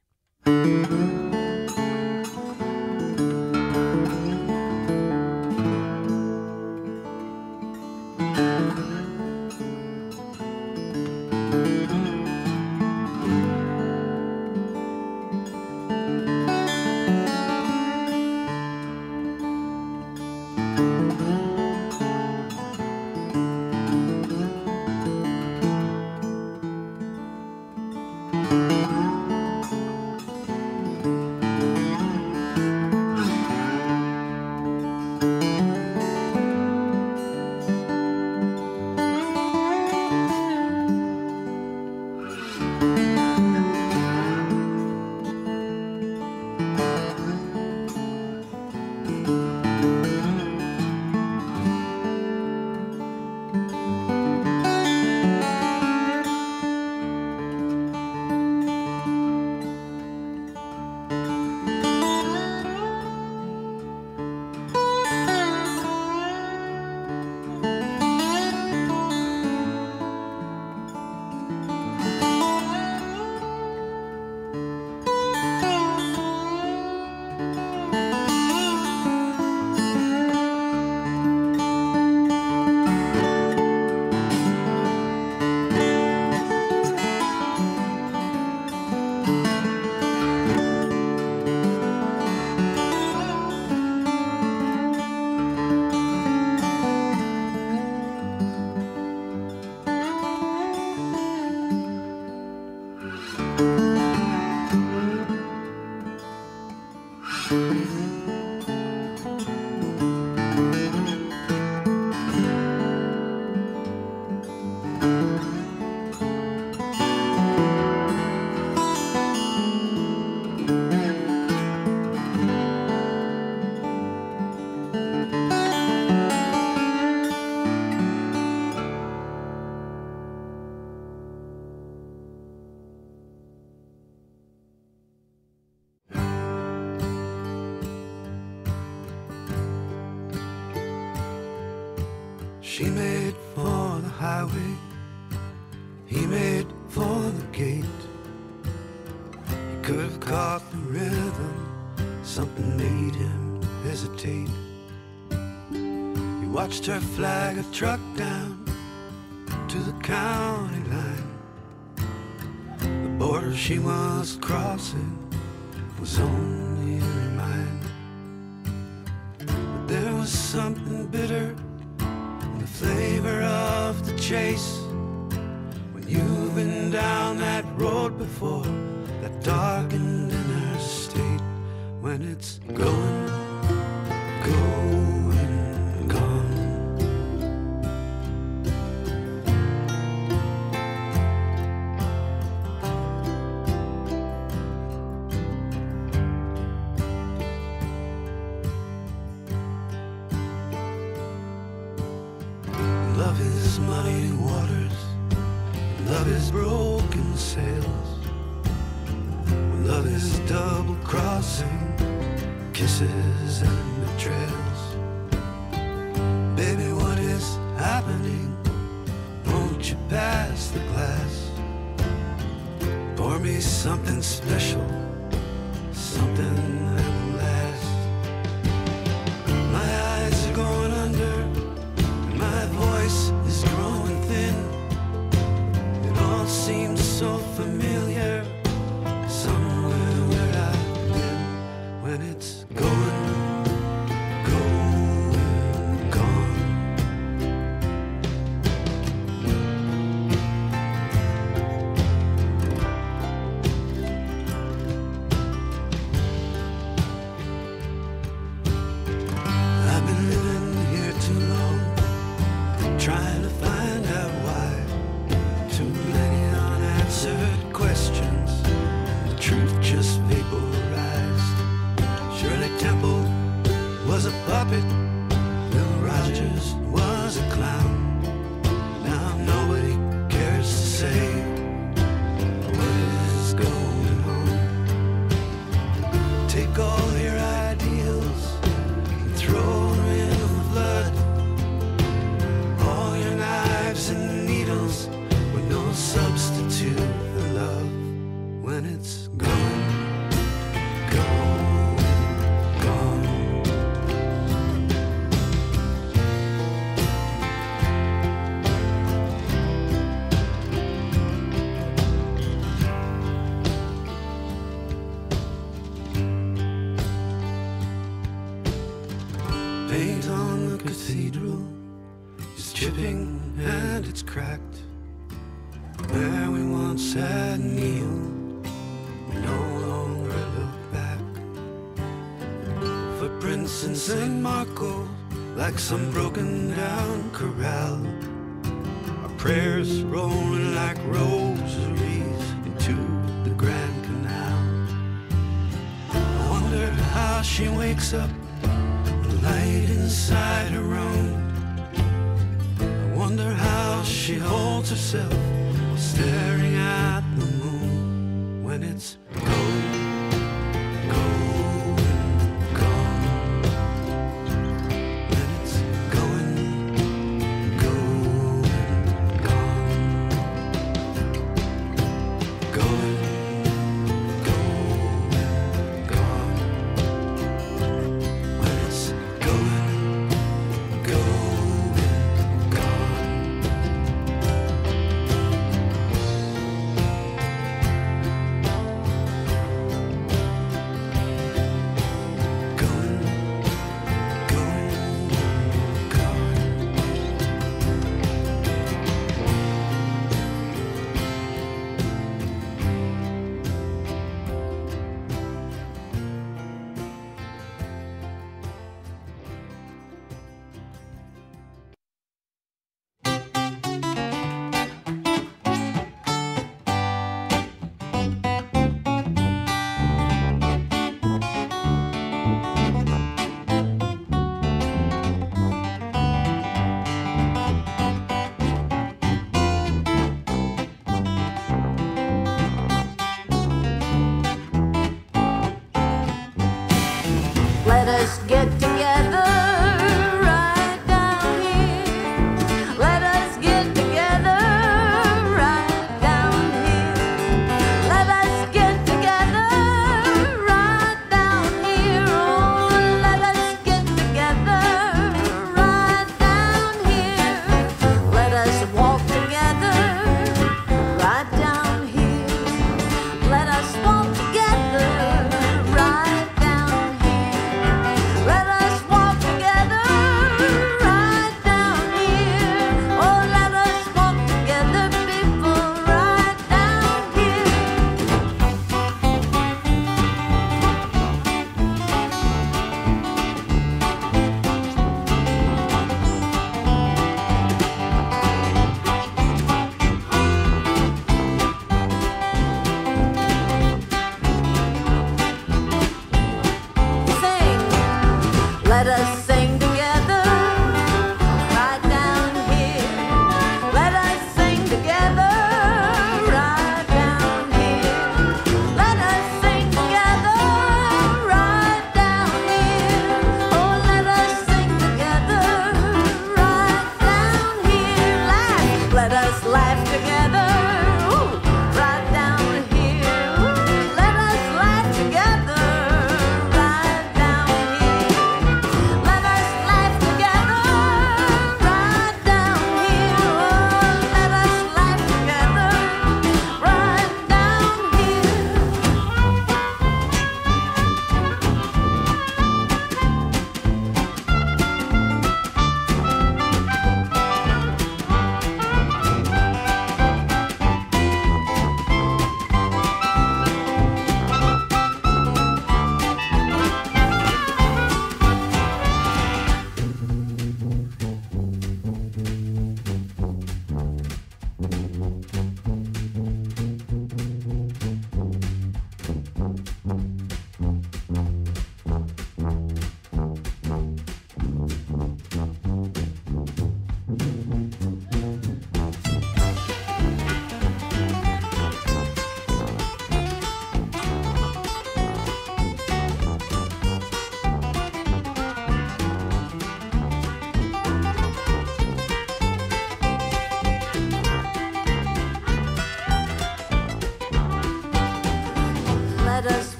She made for the highway, he made for the gate. He could have caught the rhythm, something made him hesitate. He watched her flag a truck down to the county line. The border she was crossing was only in her mind. But there was something bitter, the flavor of the chase. When you've been down that road before, that darkened inner state, when it's going, going, gone. Love is muddy waters, love is broken sails. When love is double crossing, kisses and betrayals. Baby, what is happening? Won't you pass the glass? Pour me something special, something that will last. My eyes are going under, my voice is growing thin. It all seems so familiar, somewhere where I've been. When it's going, going, gone. I've been living here too long, trying to find out why. Too many unanswered questions, the truth just vaporized. Shirley Temple was a puppet, Will Rogers was a clown. Now nobody cares to say what is going on. Take all your ideals and throw them in the flood. All your knives and needles were no substitute for love. When it's going, going, gone. Paint on the cathedral is chipping and it's cracked. Where we once had kneeled, we no longer look back. Footprints in San Marco, like some broken down corral. Our prayers rolling like rosaries into the Grand Canal. I wonder how she wakes up, the light inside her own. I wonder how she holds herself while staring at the moon. When it's going, going, gone. When it's going, going, gone. Going, going, gone. When it's going, going, gone.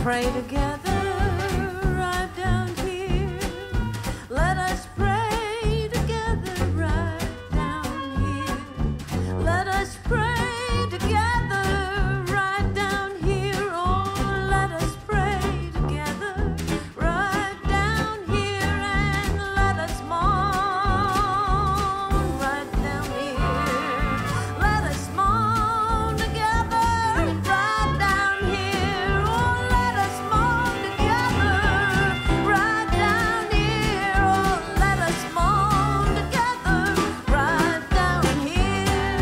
pray together right down here. Let us pray together right down here. Let us pray together right down here. Oh, let us pray together right down here, and let us mourn right down here. Let us mourn together right down here. Oh, let us mourn together right down here. Oh, let us mourn together right down here.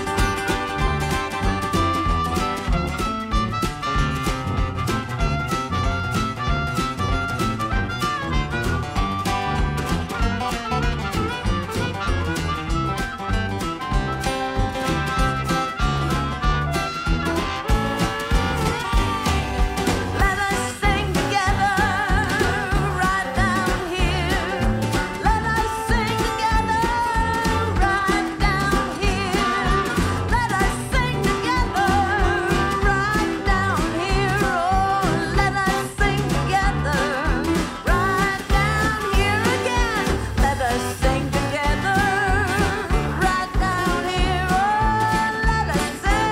Let us sing together right down here. Let us sing together right down here. Let us sing together right down here. Oh, let us sing together right down here again. Let us sing together right down here. Oh, let us sing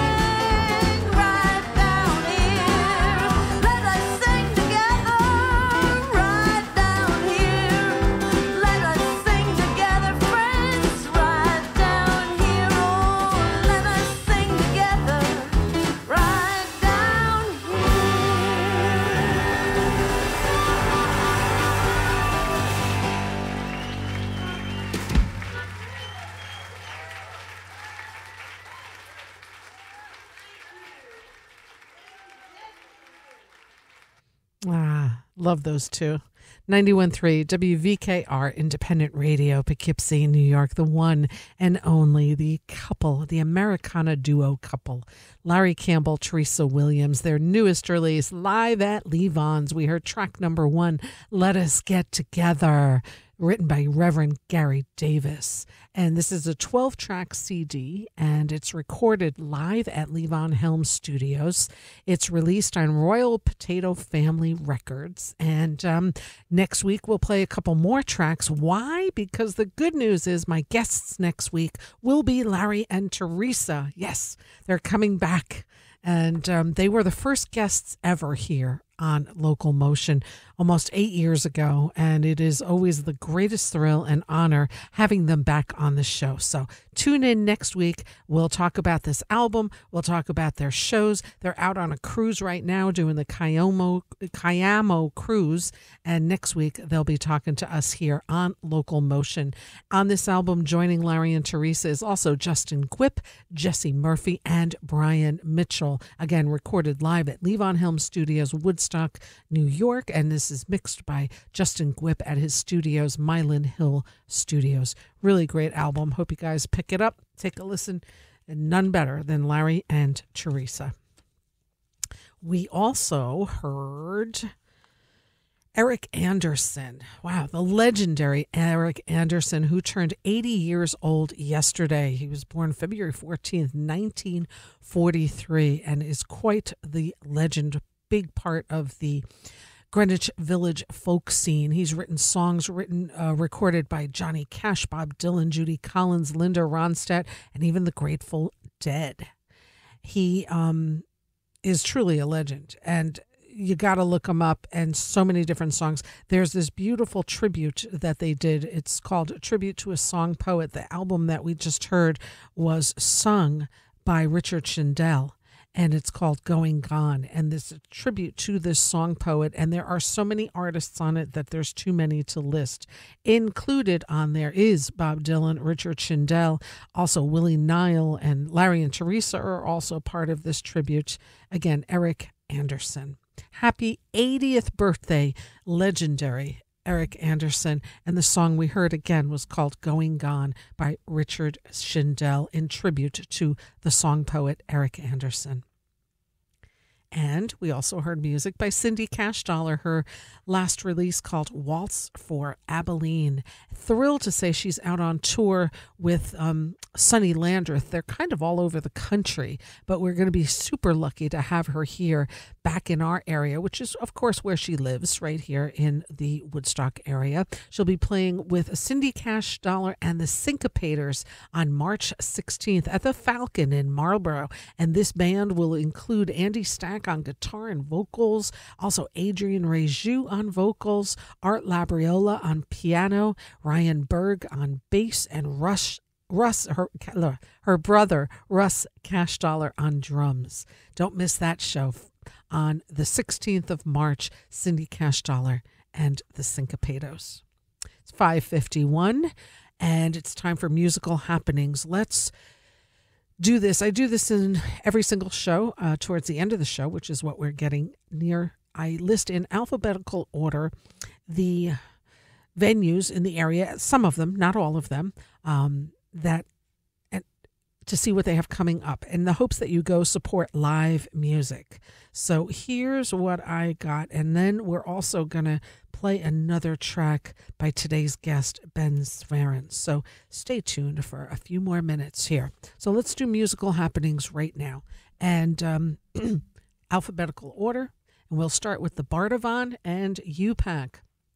right down here. Let us sing together right down here. Let us sing together, friends, right down here. Oh, let us sing together right down Ah, love those two. 91.3 WVKR Independent Radio, Poughkeepsie, New York. The one and only, the couple, the Americana duo couple, Larry Campbell, Teresa Williams. Their newest release, live at Levon's. We heard track number 1, Let Us Get Together, written by Reverend Gary Davis. And this is a 12-track CD, and it's recorded live at Levon Helm Studios. It's released on Royal Potato Family Records. And next week, we'll play a couple more tracks. Why? Because the good news is my guests next week will be Larry and Teresa. Yes, they're coming back. And they were the first guests ever here on LocalMotion almost 8 years ago, and it is always the greatest thrill and honor having them back on the show. So tune in next week. We'll talk about this album. We'll talk about their shows. They're out on a cruise right now doing the Cayamo cruise, and next week they'll be talking to us here on LocalMotion. On this album, joining Larry and Teresa is also Justin Quip, Jesse Murphy, and Brian Mitchell. Again, recorded live at Levon Helm Studios, Woodstock, New York, and this is mixed by Justin Quip at his studios, Mylan Hill Studios. Really great album. Hope you guys pick it up, take a listen, and none better than Larry and Teresa. We also heard Eric Anderson. Wow, the legendary Eric Anderson, who turned 80 years old yesterday. He was born February 14th, 1943, and is quite the legend, big part of the Greenwich Village folk scene. He's written songs recorded by Johnny Cash, Bob Dylan, Judy Collins, Linda Ronstadt, and even the Grateful Dead. He is truly a legend, and you got to look him up, and so many different songs. There's this beautiful tribute that they did. It's called A Tribute to a Song Poet. The album that we just heard was sung by Richard Shindell, and it's called Going Gone. And this is a tribute to this song poet, and there are so many artists on it that there's too many to list. Included on there is Bob Dylan, Richard Shindell, also Willie Nile, and Larry and Teresa are also part of this tribute. Again, Eric Anderson. Happy 80th birthday, legendary Eric Anderson. And the song we heard again was called Going Gone by Richard Shindell in tribute to the song poet Eric Anderson. And we also heard music by Cindy Cash Dollar, her last release called Waltz for Abilene. Thrilled to say she's out on tour with Sonny Landreth. They're kind of all over the country, but we're going to be super lucky to have her here back in our area, which is, of course, where she lives, right here in the Woodstock area. She'll be playing with Cindy Cash Dollar and the Syncopators on March 16th at the Falcon in Marlborough. And this band will include Andy Stack on guitar and vocals, also Adrian Rejou on vocals, Art Labriola on piano, Ryan Berg on bass, and her brother, Russ Cash Dollar on drums. Don't miss that show on the 16th of March, Cindy Cash Dollar and the Syncopators. It's 5:51, and it's time for musical happenings. Let's do this. I do this in every single show towards the end of the show, which is what we're getting near. I list in alphabetical order the venues in the area, some of them, not all of them, to see what they have coming up in the hopes that you go support live music. So here's what I got. And then we're also going to play another track by today's guest, Ben Zwerin. So stay tuned for a few more minutes here. So let's do musical happenings right now. And alphabetical order. And we'll start with the Bardavon and UPAC.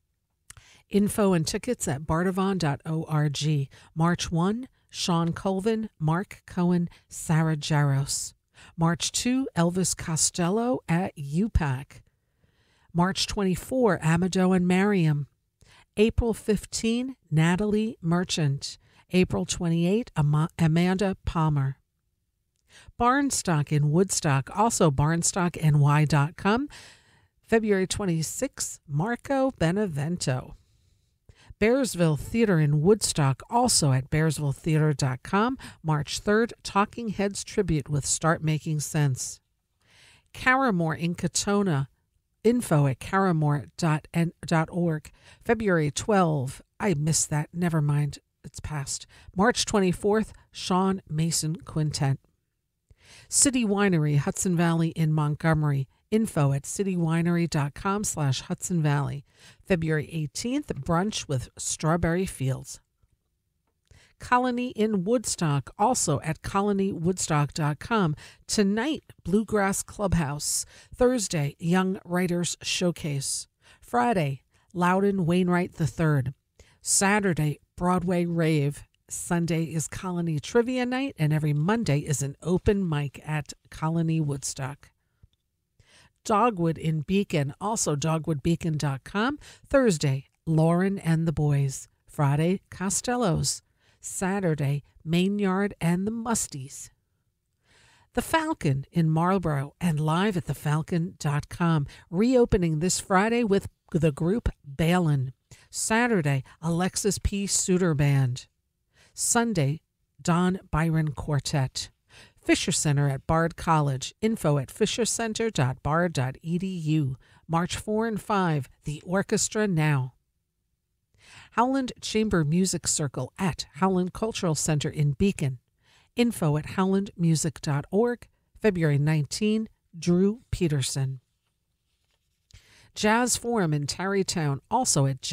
Info and tickets at bardavon.org. March 1, Sean Colvin, Mark Cohen, Sarah Jaros. March 2, Elvis Costello at UPAC. March 24, Amado and Mariam. April 15, Natalie Merchant. April 28, Amanda Palmer. Barnstock in Woodstock, also barnstockny.com. February 26, Marco Benevento. Bearsville Theater in Woodstock, also at bearsvilletheater.com. March 3rd, Talking Heads Tribute with Start Making Sense. Caramore in Katona, info at caramore.org. February 12, I missed that, never mind, it's past. March 24th, Sean Mason Quintet. City Winery, Hudson Valley in Montgomery. Info at citywinery.com/Hudson Valley. February 18th, brunch with Strawberry Fields. Colony in Woodstock, also at colonywoodstock.com. Tonight, Bluegrass Clubhouse. Thursday, Young Writers Showcase. Friday, Loudon Wainwright III. Saturday, Broadway Rave. Sunday is Colony Trivia Night, and every Monday is an open mic at Colony Woodstock. Dogwood in Beacon, also dogwoodbeacon.com. Thursday, Lauren and the Boys. Friday, Costello's. Saturday, Mainyard and the Musties. The Falcon in Marlborough and live at thefalcon.com. Reopening this Friday with the group Balin. Saturday, Alexis P. Suter Band. Sunday, Don Byron Quartet. Fisher Center at Bard College. Info at fishercenter.bard.edu. March 4 and 5, The Orchestra Now. Howland Chamber Music Circle at Howland Cultural Center in Beacon. Info at howlandmusic.org. February 19, Drew Peterson. Jazz Forum in Tarrytown, also at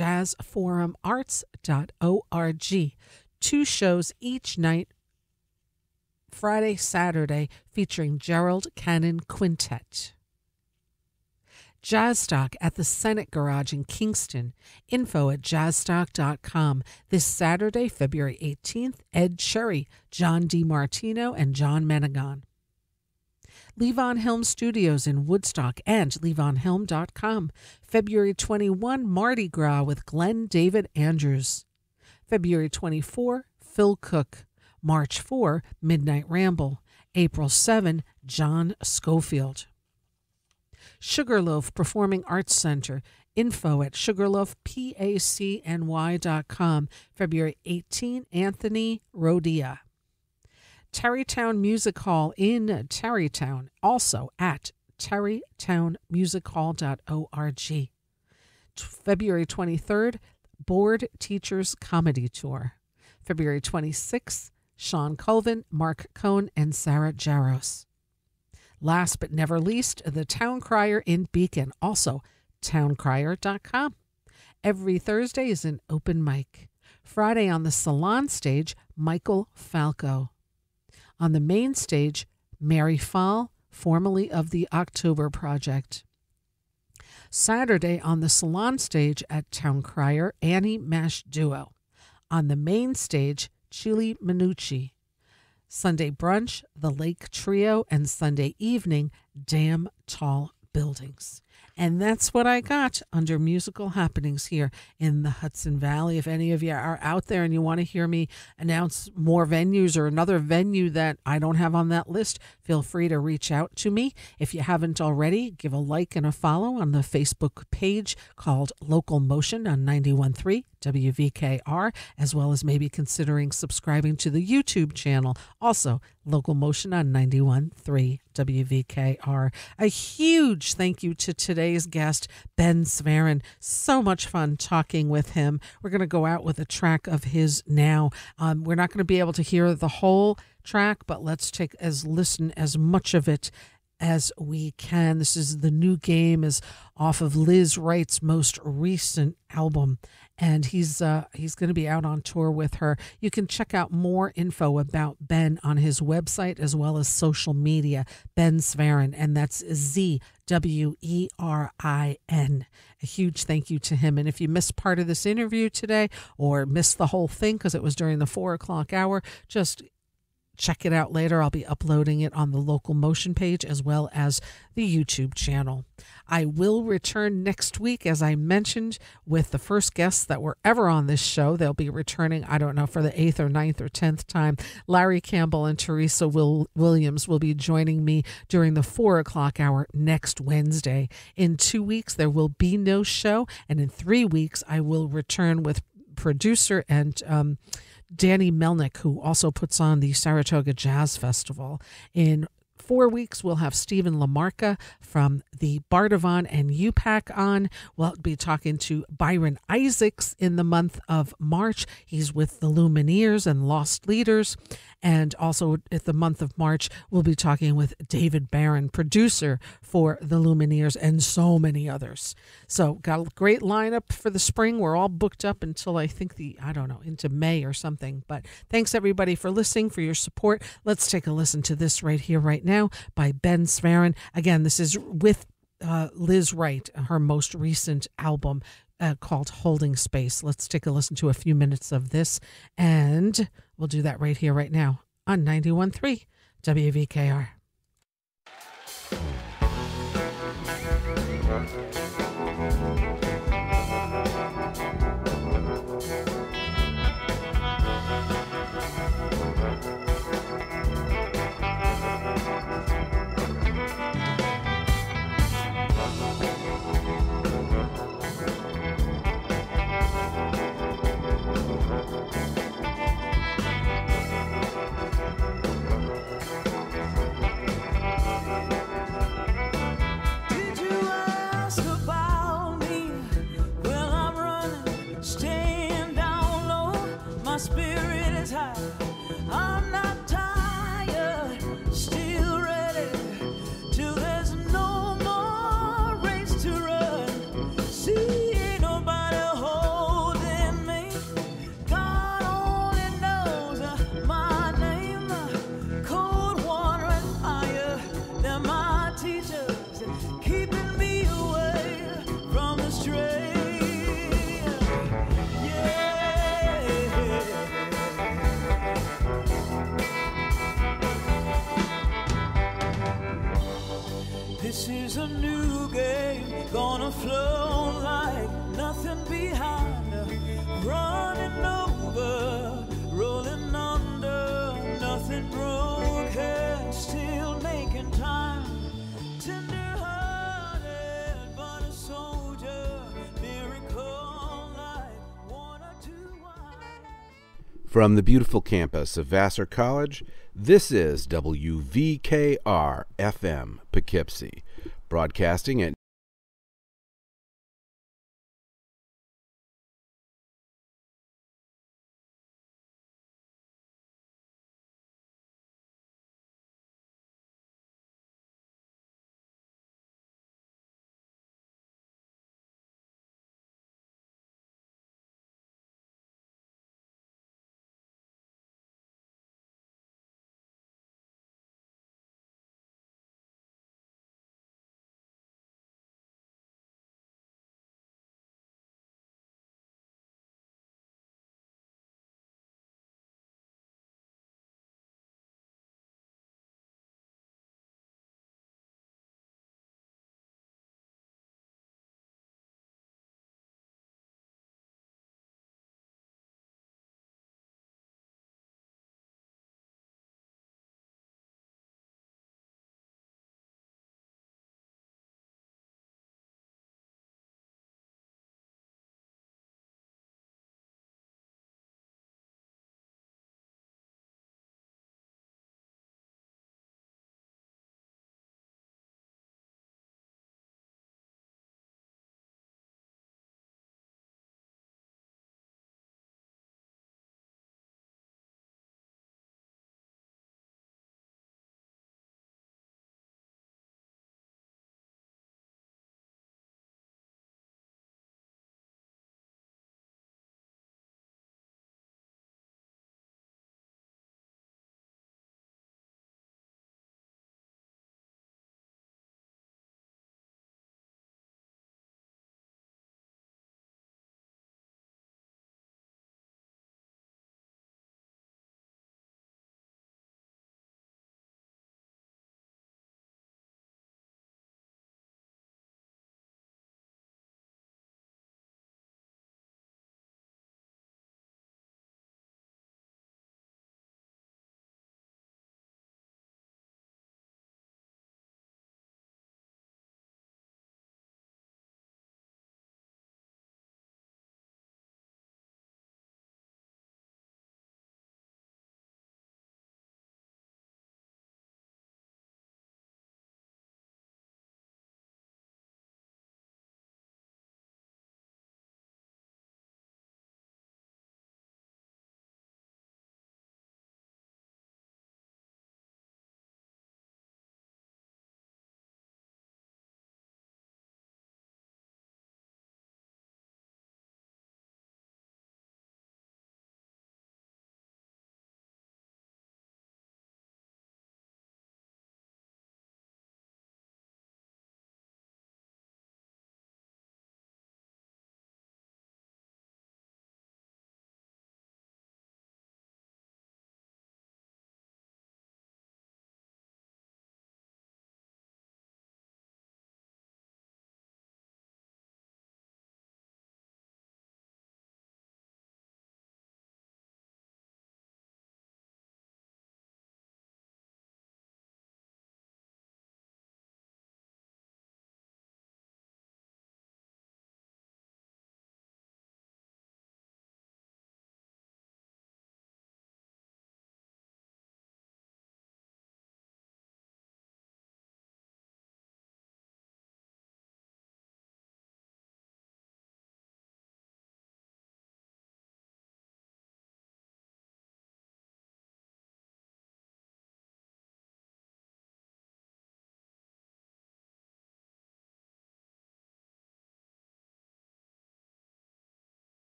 jazzforumarts.org. 2 shows each night, Friday, Saturday, featuring Gerald Cannon Quintet. Jazzstock at the Senate Garage in Kingston. Info at jazzstock.com. This Saturday, February 18th, Ed Cherry, John DiMartino, and John Menegon. Levon Helm Studios in Woodstock and levonhelm.com. February 21, Mardi Gras with Glenn David Andrews. February 24, Phil Cook. March 4, Midnight Ramble. April 7, John Schofield. Sugarloaf Performing Arts Center. Info at sugarloafpacny.com. February 18, Anthony Rodia. Tarrytown Music Hall in Tarrytown, also at tarrytownmusichall.org. February 23rd, Board Teachers Comedy Tour. February 26th, Sean Colvin, Mark Cohn, and Sarah Jaros. Last but never least, the Town Crier in Beacon, also towncrier.com. Every Thursday is an open mic. Friday on the Salon stage, Michael Falco. On the main stage, Mary Fall, formerly of the October Project. Saturday on the Salon stage at Town Crier, Annie Mash Duo. On the main stage, Chili Minucci. Sunday brunch, The Lake Trio, and Sunday evening, Damn Tall Buildings. And that's what I got under musical happenings here in the Hudson Valley. If any of you are out there and you want to hear me announce more venues or another venue that I don't have on that list, feel free to reach out to me. If you haven't already, give a like and a follow on the Facebook page called LocalMotion on 91.3 WVKR, as well as maybe considering subscribing to the YouTube channel, also LocalMotion on 91.3 WVKR. A huge thank you to today's guest, Ben Zwerin. So much fun talking with him. We're going to go out with a track of his now. We're not going to be able to hear the whole track, but let's listen as much of it as we can. This is The New Game, is off of Liz Wright's most recent album, and he's going to be out on tour with her. You can check out more info about Ben on his website as well as social media, Ben Zwerin, and that's Zwerin. A huge thank you to him. And if you missed part of this interview today or missed the whole thing because it was during the 4 o'clock hour, just check it out later. I'll be uploading it on the LocalMotion page as well as the YouTube channel. I will return next week, as I mentioned, with the first guests that were ever on this show. They'll be returning, I don't know, for the 8th or 9th or 10th time. Larry Campbell and Teresa Williams will be joining me during the 4 o'clock hour next Wednesday. In 2 weeks, there will be no show. And in 3 weeks, I will return with producer and Danny Melnick, who also puts on the Saratoga Jazz Festival. In 4 weeks, we'll have Stephen Lamarca from the Bardavon and UPAC on. We'll be talking to Byron Isaacs in the month of March. He's with the Lumineers and Lost Leaders. And also at the month of March, we'll be talking with David Barron, producer for the Lumineers, and so many others. So got a great lineup for the spring. We're all booked up until I think into May or something. But thanks everybody for listening, for your support. Let's take a listen to this right here, right now by Ben Zwerin. Again, this is with Liz Wright, her most recent album called Holding Space. Let's take a listen to a few minutes of this, and we'll do that right here, right now on 91.3 WVKR. This is a new game, gonna flow like nothing behind, running over, rolling under, nothing broken, still making time, tender-hearted, but a soldier, miracle like 1 or 2 wine. From the beautiful campus of Vassar College, this is WVKR FM Poughkeepsie, broadcasting at